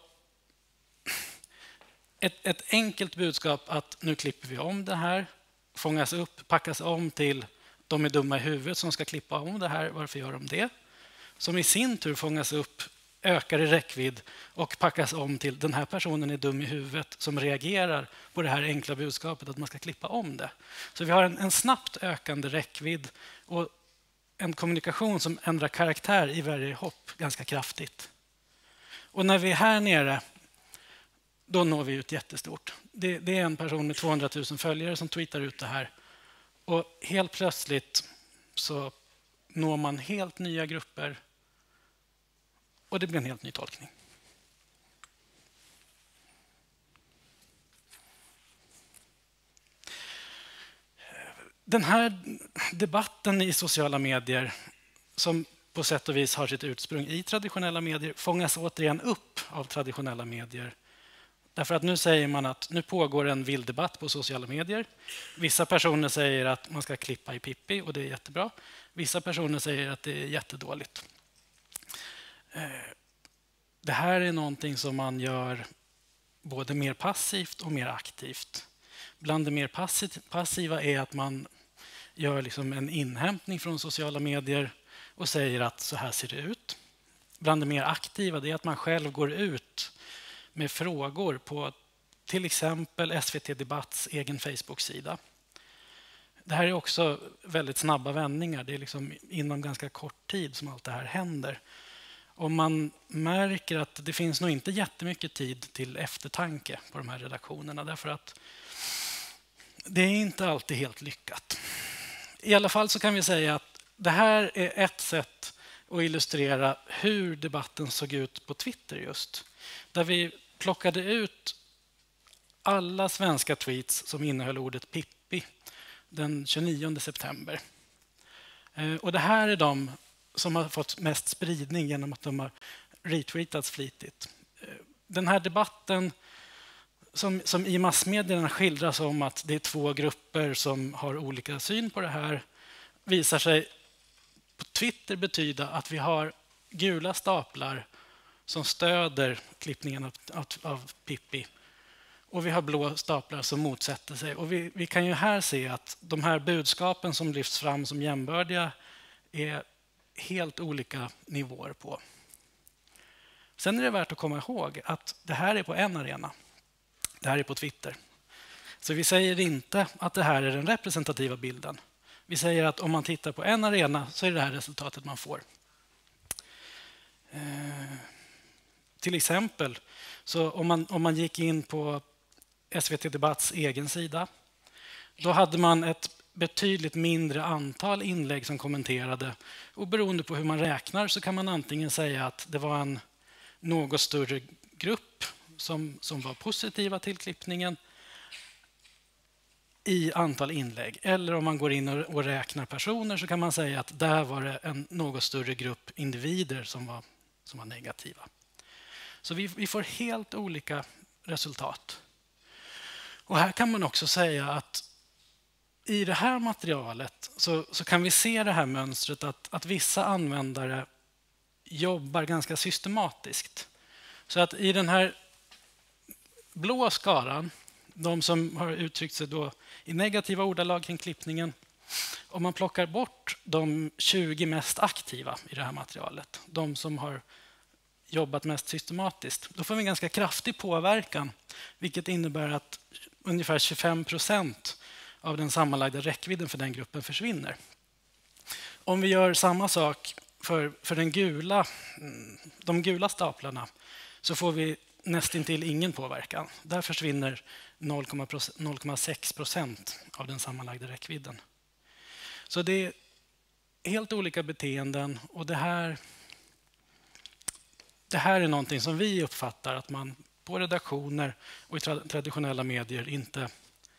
ett, ett enkelt budskap att nu klipper vi om det här fångas upp, packas om till de är dumma i huvudet som ska klippa om det här. Varför gör de det? Som i sin tur fångas upp, ökar i räckvidd och packas om till den här personen är dum i huvudet som reagerar på det här enkla budskapet att man ska klippa om det. Så vi har en, en snabbt ökande räckvidd och en kommunikation som ändrar karaktär i varje hopp ganska kraftigt. Och när vi är här nere, då når vi ut jättestort. Det, det är en person med tvåhundratusen följare som tweetar ut det här. Och helt plötsligt så når man helt nya grupper. Och det blir en helt ny tolkning. Den här debatten i sociala medier som på sätt och vis har sitt ursprung i traditionella medier fångas återigen upp av traditionella medier. Därför att nu säger man att nu pågår en vild debatt på sociala medier. Vissa personer säger att man ska klippa i Pippi och det är jättebra. Vissa personer säger att det är jättedåligt. Det här är någonting som man gör både mer passivt och mer aktivt. Bland det mer passiva är att man gör liksom en inhämtning från sociala medier och säger att så här ser det ut. Bland det mer aktiva är att man själv går ut med frågor på till exempel S V T Debatts egen Facebook-sida. Det här är också väldigt snabba vändningar. Det är liksom inom ganska kort tid som allt det här händer. Och man märker att det finns nog inte jättemycket tid till eftertanke på de här redaktionerna därför att det är inte alltid helt lyckat. I alla fall så kan vi säga att det här är ett sätt att illustrera hur debatten såg ut på Twitter just. Där vi plockade ut alla svenska tweets som innehöll ordet Pippi den tjugonionde september. Och det här är de som har fått mest spridning genom att de har retweetats flitigt. Den här debatten som, som i massmedierna skildras om att det är två grupper som har olika syn på det här visar sig på Twitter betyda att vi har gula staplar som stöder klippningen av, av, av Pippi. Och vi har blå staplar som motsätter sig. Och vi, vi kan ju här se att de här budskapen som lyfts fram som jämbördiga är helt olika nivåer på. Sen är det värt att komma ihåg att det här är på en arena. Det här är på Twitter. Så vi säger inte att det här är den representativa bilden. Vi säger att om man tittar på en arena så är det här resultatet man får. Eh, till exempel, så om man, om man gick in på S V T Debatts egen sida, då hade man ett betydligt mindre antal inlägg som kommenterade. Och beroende på hur man räknar så kan man antingen säga att det var en något större grupp som, som var positiva till klippningen i antal inlägg. Eller om man går in och, och räknar personer så kan man säga att där var det en något större grupp individer som var, som var negativa. Så vi, vi får helt olika resultat. Och här kan man också säga att i det här materialet så, så kan vi se det här mönstret att, att vissa användare jobbar ganska systematiskt. Så att i den här blå skalan, de som har uttryckt sig då i negativa ordalag kring klippningen, om man plockar bort de tjugo mest aktiva i det här materialet, de som har jobbat mest systematiskt, då får vi en ganska kraftig påverkan, vilket innebär att ungefär tjugofem procent av den sammanlagda räckvidden för den gruppen försvinner. Om vi gör samma sak för, för den gula, de gula staplarna så får vi nästintill ingen påverkan. Där försvinner noll komma sex procent av den sammanlagda räckvidden. Så det är helt olika beteenden och det här, det här är någonting som vi uppfattar att man på redaktioner och i tra- traditionella medier inte,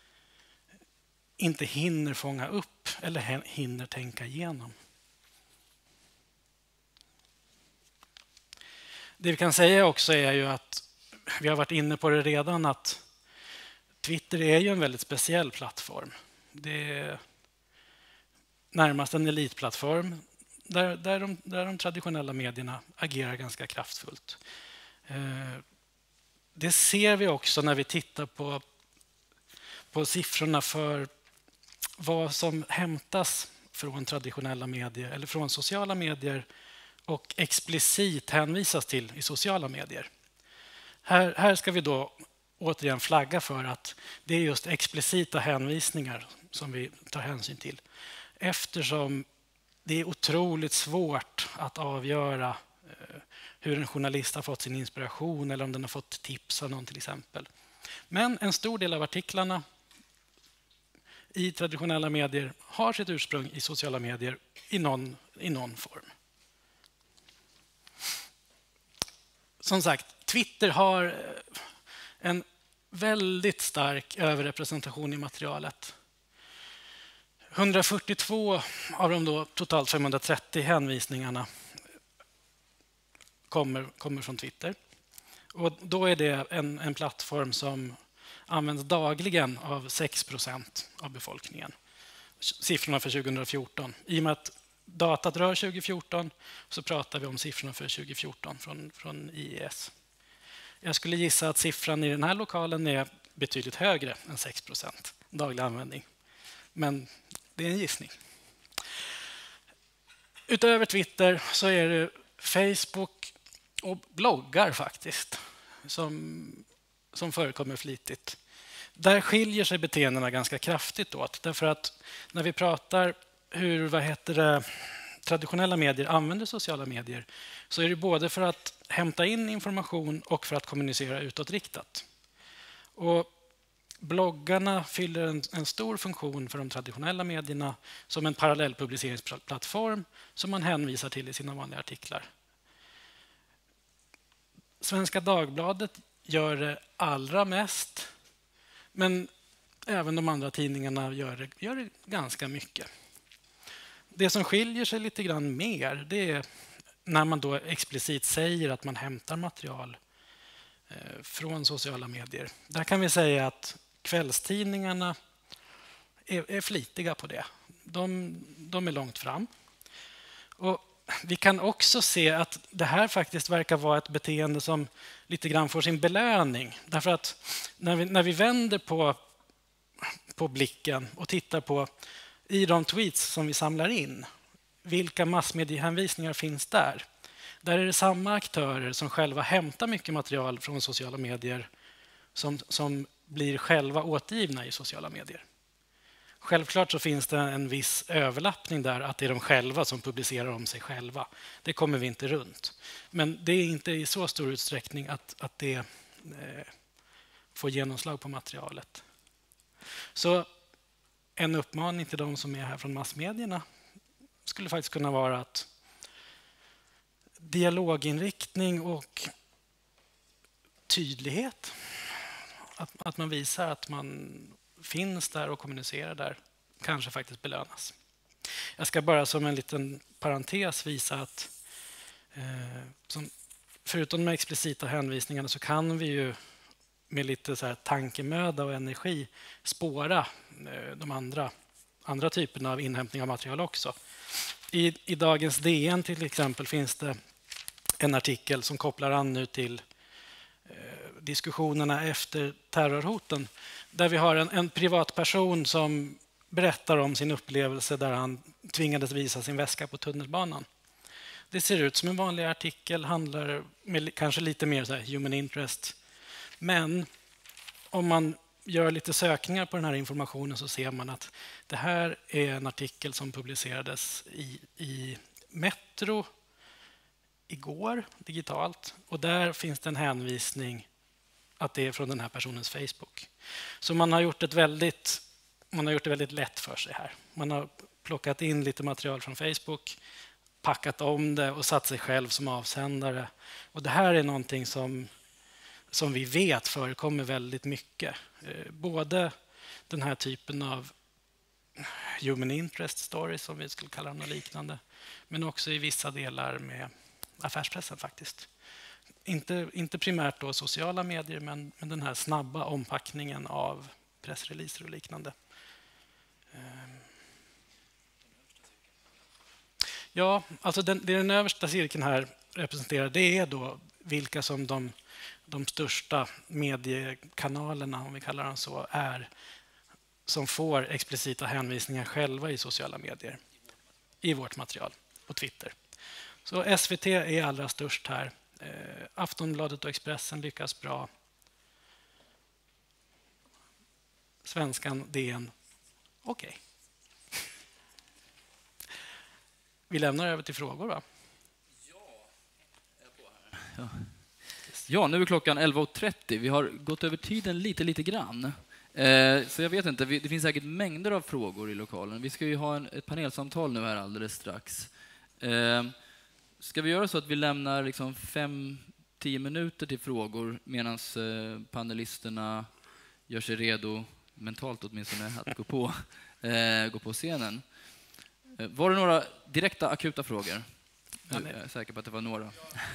inte hinner fånga upp eller hinner tänka igenom. Det vi kan säga också är ju att vi har varit inne på det redan att Twitter är ju en väldigt speciell plattform. Det är närmast en elitplattform där, där, de, där de traditionella medierna agerar ganska kraftfullt. Det ser vi också när vi tittar på, på siffrorna för vad som hämtas från traditionella medier eller från sociala medier och explicit hänvisas till i sociala medier. Här, här ska vi då återigen flagga för att det är just explicita hänvisningar som vi tar hänsyn till. Eftersom det är otroligt svårt att avgöra hur en journalist har fått sin inspiration eller om den har fått tips av någon till exempel. Men en stor del av artiklarna i traditionella medier har sitt ursprung i sociala medier i någon, i någon form. Som sagt, Twitter har en väldigt stark överrepresentation i materialet. hundrafyrtiotvå av de då totalt femhundratrettio hänvisningarna kommer, kommer från Twitter. Och då är det en, en plattform som används dagligen av sex procent av befolkningen. Siffrorna för tjugohundrafjorton. I och med att datat rör tjugohundrafjorton så pratar vi om siffrorna för tjugohundrafjorton från, från I E S. Jag skulle gissa att siffran i den här lokalen är betydligt högre än sex procent daglig användning. Men det är en gissning. Utöver Twitter så är det Facebook och bloggar faktiskt som, som förekommer flitigt. Där skiljer sig beteendena ganska kraftigt åt. Därför att när vi pratar hur vad heter det, traditionella medier använder sociala medier så är det både för att hämta in information och för att kommunicera utåtriktat. Och bloggarna fyller en, en stor funktion för de traditionella medierna som en parallellpubliceringsplattform som man hänvisar till i sina vanliga artiklar. Svenska Dagbladet gör det allra mest, men även de andra tidningarna gör det, gör det ganska mycket. Det som skiljer sig lite grann mer, det är när man då explicit säger att man hämtar material eh, från sociala medier. Där kan vi säga att kvällstidningarna är, är flitiga på det. De, de är långt fram. Och vi kan också se att det här faktiskt verkar vara ett beteende som lite grann får sin belöning. Därför att när vi, när vi vänder på, på blicken och tittar på i de tweets som vi samlar in, vilka massmediehänvisningar finns där? Där är det samma aktörer som själva hämtar mycket material från sociala medier som, som blir själva återgivna i sociala medier. Självklart så finns det en viss överlappning där, att det är de själva som publicerar om sig själva. Det kommer vi inte runt. Men det är inte i så stor utsträckning att, att det eh, får genomslag på materialet. Så en uppmaning till de som är här från massmedierna skulle faktiskt kunna vara att dialoginriktning och tydlighet, att, att man visar att man finns där och kommunicerar där, kanske faktiskt belönas. Jag ska bara som en liten parentes visa att eh, som, förutom de explicita hänvisningarna så kan vi ju med lite så här tankemöda och energi spåra eh, de andra, andra typerna av inhämtning av material också. I, I dagens D N till exempel finns det en artikel som kopplar an nu till eh, diskussionerna efter terrorhoten, där vi har en, en privatperson som berättar om sin upplevelse där han tvingades visa sin väska på tunnelbanan. Det ser ut som en vanlig artikel, handlar med kanske lite mer så här human interest. Men om man gör lite sökningar på den här informationen så ser man att det här är en artikel som publicerades i, i Metro igår digitalt. Och där finns det en hänvisning att det är från den här personens Facebook. Så man har gjort ett väldigt, man har gjort det väldigt lätt för sig här. Man har plockat in lite material från Facebook, packat om det och satt sig själv som avsändare. Och det här är någonting som, som vi vet förekommer väldigt mycket. Både den här typen av human interest stories, som vi skulle kalla dem, och liknande, men också i vissa delar med affärspressen faktiskt. Inte, inte primärt då sociala medier, men, men den här snabba ompackningen av pressreleaser och liknande. Ja, alltså den, det den översta cirkeln här representerar, det är då vilka som de, de största mediekanalerna, om vi kallar dem så, är, som får explicita hänvisningar själva i sociala medier i vårt material på Twitter. Så S V T är allra störst här. Eh, Aftonbladet och Expressen lyckas bra. Svenskan, D N, okej. Okay. Vi lämnar över till frågor, va? Ja, ja, nu är klockan elva och trettio. Vi har gått över tiden lite, lite grann. Eh, så jag vet inte, det finns säkert mängder av frågor i lokalen. Vi ska ju ha en, ett panelsamtal nu här alldeles strax. Eh, ska vi göra så att vi lämnar liksom fem, tio minuter till frågor medan eh, panelisterna gör sig redo, mentalt åtminstone, att gå på, eh, gå på scenen? Eh, var det några direkta, akuta frågor? Jag är säker på att det var några.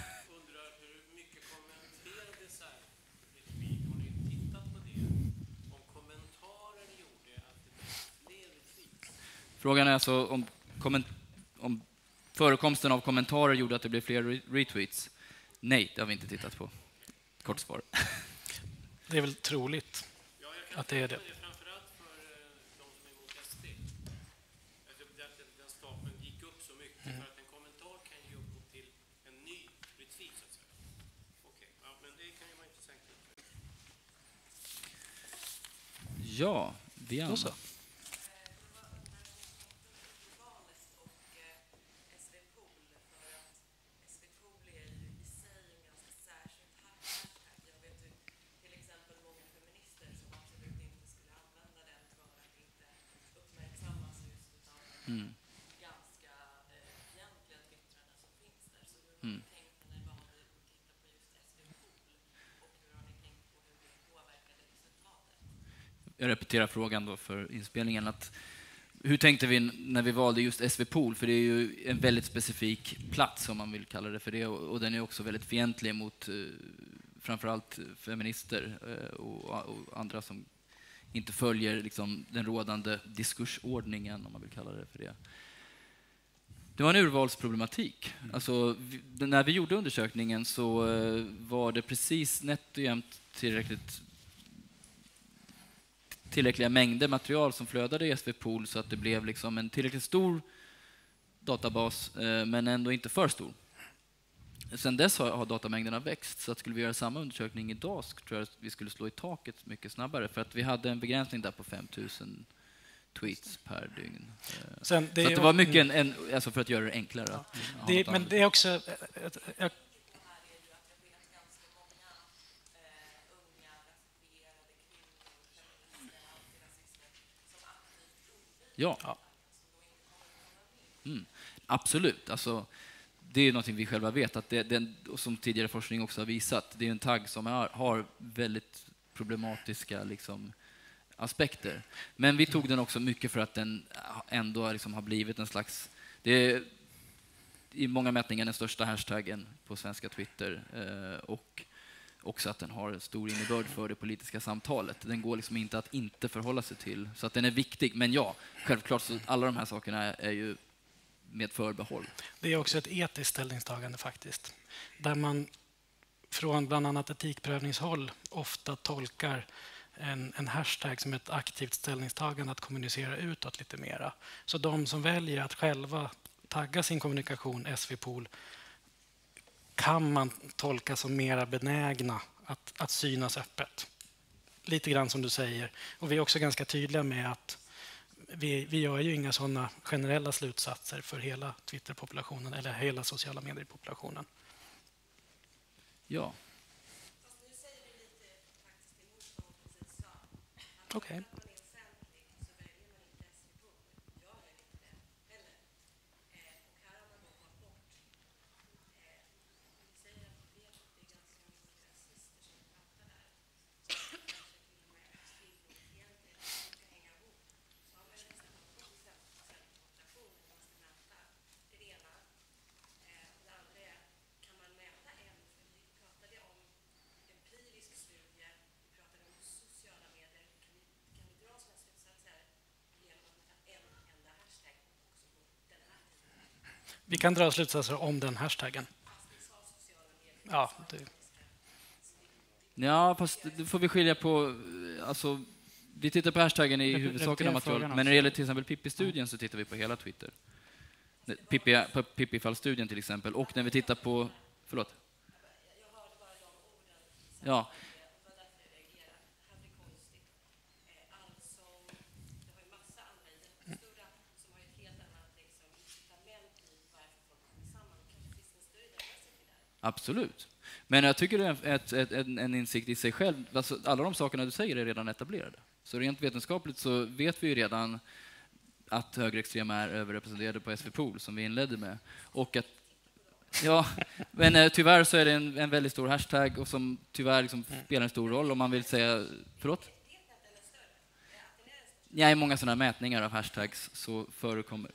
Frågan är alltså om, komment- om förekomsten av kommentarer gjorde att det blev fler re- retweets. Nej, det har vi inte tittat på. Kort svar. Det är väl troligt att det är det. Framförallt för de som är emot S D. Den stapeln gick upp så mycket för att en kommentar kan ge upphov till en ny retweet, så att säga. Okej, ja, men det kan ju vara intressant. Ja, Diana. Så. Mm. ganska eh, egentliga twittrarna som finns där. Så hur har Mm. ni tänkt när ni valde att titta på just S V Pool? Och hur har ni tänkt på hur det påverkade resultatet? jag repeterar frågan då för inspelningen. Att, hur tänkte vi när vi valde just S V Pool? För det är ju en väldigt specifik plats, om man vill kalla det för det. Och, och den är också väldigt fientlig mot eh, framförallt feminister eh, och, och andra som inte följer liksom, den rådande diskursordningen, om man vill kalla det för det. Det var en urvalsproblematik. Mm. Alltså, vi, när vi gjorde undersökningen så eh, var det precis nätt och jämnt tillräckligt tillräckliga mängder material som flödade i S V Pool så att det blev liksom en tillräckligt stor databas, eh, men ändå inte för stor. Sen dess har, har datamängderna växt, så att skulle vi göra samma undersökning idag så tror jag att vi skulle slå i taket mycket snabbare, för att vi hade en begränsning där på fem tusen tweets per dygn. Sen, det så att det var mycket en, en, alltså för att göra det enklare. Ja. Att, det, men det är också... Jag, Ja, ja. Mm, absolut. Alltså, det är något vi själva vet, att det, den, som tidigare forskning också har visat, det är en tagg som är, har väldigt problematiska liksom, aspekter. Men vi tog den också mycket för att den ändå liksom har blivit en slags... Det är i många mätningar den största hashtaggen på svenska Twitter, eh, och också att den har en stor innebörd för det politiska samtalet. Den går liksom inte att inte förhålla sig till. Så att den är viktig. Men ja, självklart så alla de här sakerna är, är ju med förbehåll. Det är också ett etiskt ställningstagande faktiskt. Där man från bland annat etikprövningshåll ofta tolkar en, en hashtag som ett aktivt ställningstagande att kommunicera utåt lite mera. Så de som väljer att själva tagga sin kommunikation S V Pool kan man tolka som mera benägna att, att synas öppet. Lite grann som du säger. Och vi är också ganska tydliga med att vi, vi gör ju inga sådana generella slutsatser för hela Twitter-populationen eller hela sociala medier-populationen. Ja. Okej. Okay. Vi kan dra slutsatser om den hashtaggen. Ja, det... ja, fast det får vi skilja på... Alltså, vi tittar på hashtaggen i huvudsakliga material, men när det gäller till exempel Pippi-studien så tittar vi på hela Twitter. Pippi, på Pippi-fallstudien till exempel. Och när vi tittar på... Förlåt? Ja. Absolut. Men jag tycker det är ett, ett, en, en insikt i sig själv. Alltså, alla de sakerna du säger är redan etablerade. Så rent vetenskapligt så vet vi ju redan att högerextrema är överrepresenterade på S V Pool, som vi inledde med. Och att, ja, men eh, tyvärr så är det en, en väldigt stor hashtag och som tyvärr liksom spelar en stor roll om man vill säga... Förlåt? Ja, i många sådana mätningar av hashtags så förekommer...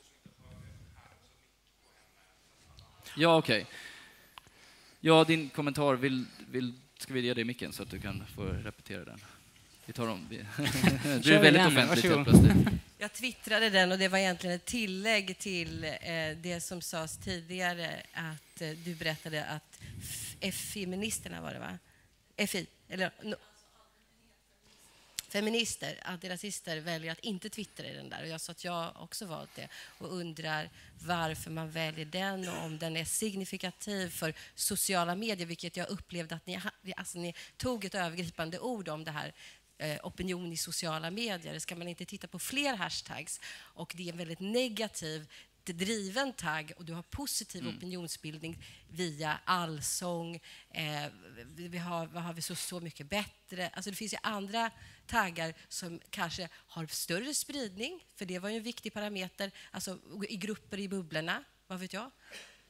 Ja, okej. Okay. Ja, din kommentar, vill, vill, ska vi ge dig micken så att du kan få repetera den? Vi tar om. Du är väldigt offentlig helt plötsligt. Jag twittrade den och det var egentligen ett tillägg till eh, det som sades tidigare, att eh, du berättade att F-feministerna var det va? F I, eller no, feminister, antirasister väljer att inte twittra i den där. Och jag sa att jag också valt det och undrar varför man väljer den och om den är signifikativ för sociala medier, vilket jag upplevde att ni, alltså ni tog ett övergripande ord om det här, eh, opinion i sociala medier. Ska man inte titta på fler hashtags? Och det är en väldigt negativ driven tagg och du har positiv mm. opinionsbildning via allsång. Eh, vi har, vad har vi så, så mycket bättre? Alltså det finns ju andra taggar som kanske har större spridning, för det var ju en viktig parameter, alltså i grupper i bubblorna, vad vet jag.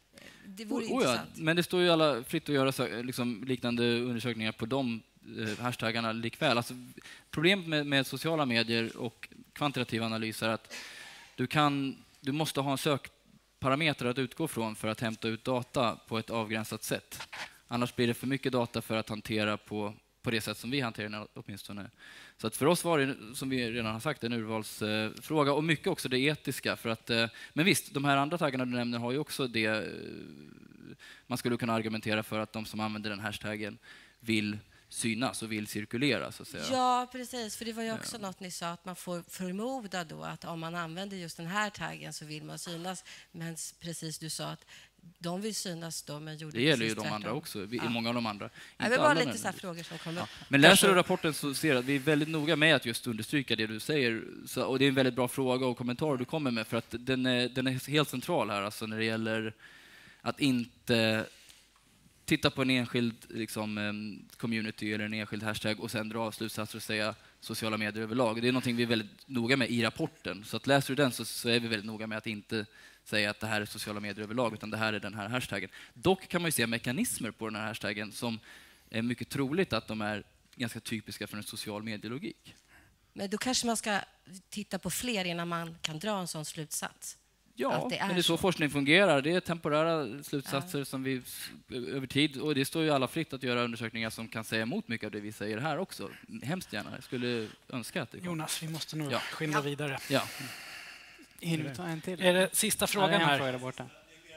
Det vore Oh, ja, intressant. men det står ju alla fritt att göra så, liksom, liknande undersökningar på de eh, hashtaggarna likväl. Alltså, problemet med, med sociala medier och kvantitativa analyser är att du, kan, du måste ha en sökparameter att utgå från för att hämta ut data på ett avgränsat sätt. Annars blir det för mycket data för att hantera på, på det sätt som vi hanterar den åtminstone. Så att för oss var det, som vi redan har sagt, en urvalsfråga och mycket också det etiska. För att, eh, men visst, de här andra taggarna du nämner har ju också det. Eh, man skulle kunna argumentera för att de som använder den hashtaggen vill synas och vill cirkulera, så att säga. Ja, precis. För det var ju också Ja. något ni sa, att man får förmoda då att om man använder just den här taggen så vill man synas. Men precis du sa att de vill synas då, men gjorde Det gäller ju precis de andra tvärtom. också, vi, Ja. många av de andra. Ja, Inte det var alla, lite men- så här frågor som kom Ja. upp. Men läser du rapporten så ser du att vi är väldigt noga med att just understryka det du säger. Så, och det är en väldigt bra fråga och kommentar du kommer med, för att den är, den är helt central här, alltså när det gäller att inte titta på en enskild liksom, em, community eller en enskild hashtag och sen dra slutsatser och säga sociala medier överlag. Det är någonting vi är väldigt noga med i rapporten. Så att läser du den så, så är vi väldigt noga med att inte säga att det här är sociala medier överlag, utan det här är den här hashtaggen. Dock kan man ju se mekanismer på den här hashtaggen som är mycket troligt att de är ganska typiska för en social medielogik. Men då kanske man ska titta på fler innan man kan dra en sån slutsats. Ja, Att det är men det är så, så. forskning fungerar. Det är temporära slutsatser som vi över tid, och det står ju alla fritt att göra undersökningar som kan säga emot mycket av det vi säger här också. Hemskt gärna. Jag skulle önska att det kom. Jonas, vi måste nog Ja. skynda vidare. Ja. Hinner vi ta en till? Är det sista Ja, frågan det är en här? fråga där borta.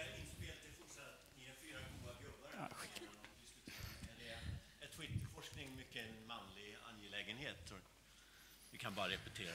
Är Twitterforskning mycket en manlig angelägenhet? Vi kan bara repetera.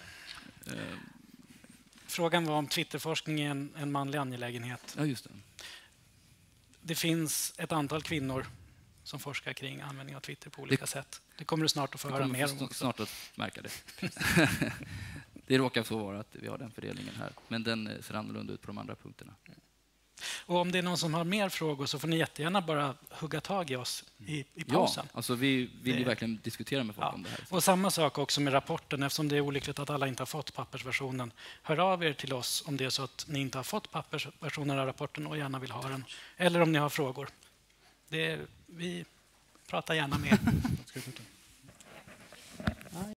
Frågan var om Twitterforskning är en, en manlig angelägenhet. Ja, just det. Det finns ett antal kvinnor som forskar kring användning av Twitter på olika Det- sätt. Det kommer du snart att få Jag höra kommer mer om snart, också. snart att märka det. Det råkar så vara att vi har den fördelningen här, men den eh, ser annorlunda ut på de andra punkterna. Och om det är någon som har mer frågor så får ni jättegärna bara hugga tag i oss i, i Ja, pausen. alltså vi vill ju Det- verkligen diskutera med folk Ja. om det här. Och samma sak också med rapporten, eftersom det är olyckligt att alla inte har fått pappersversionen. Hör av er till oss om det är så att ni inte har fått pappersversionen av rapporten och gärna vill ha den. Eller om ni har frågor. Det är, vi pratar gärna med er.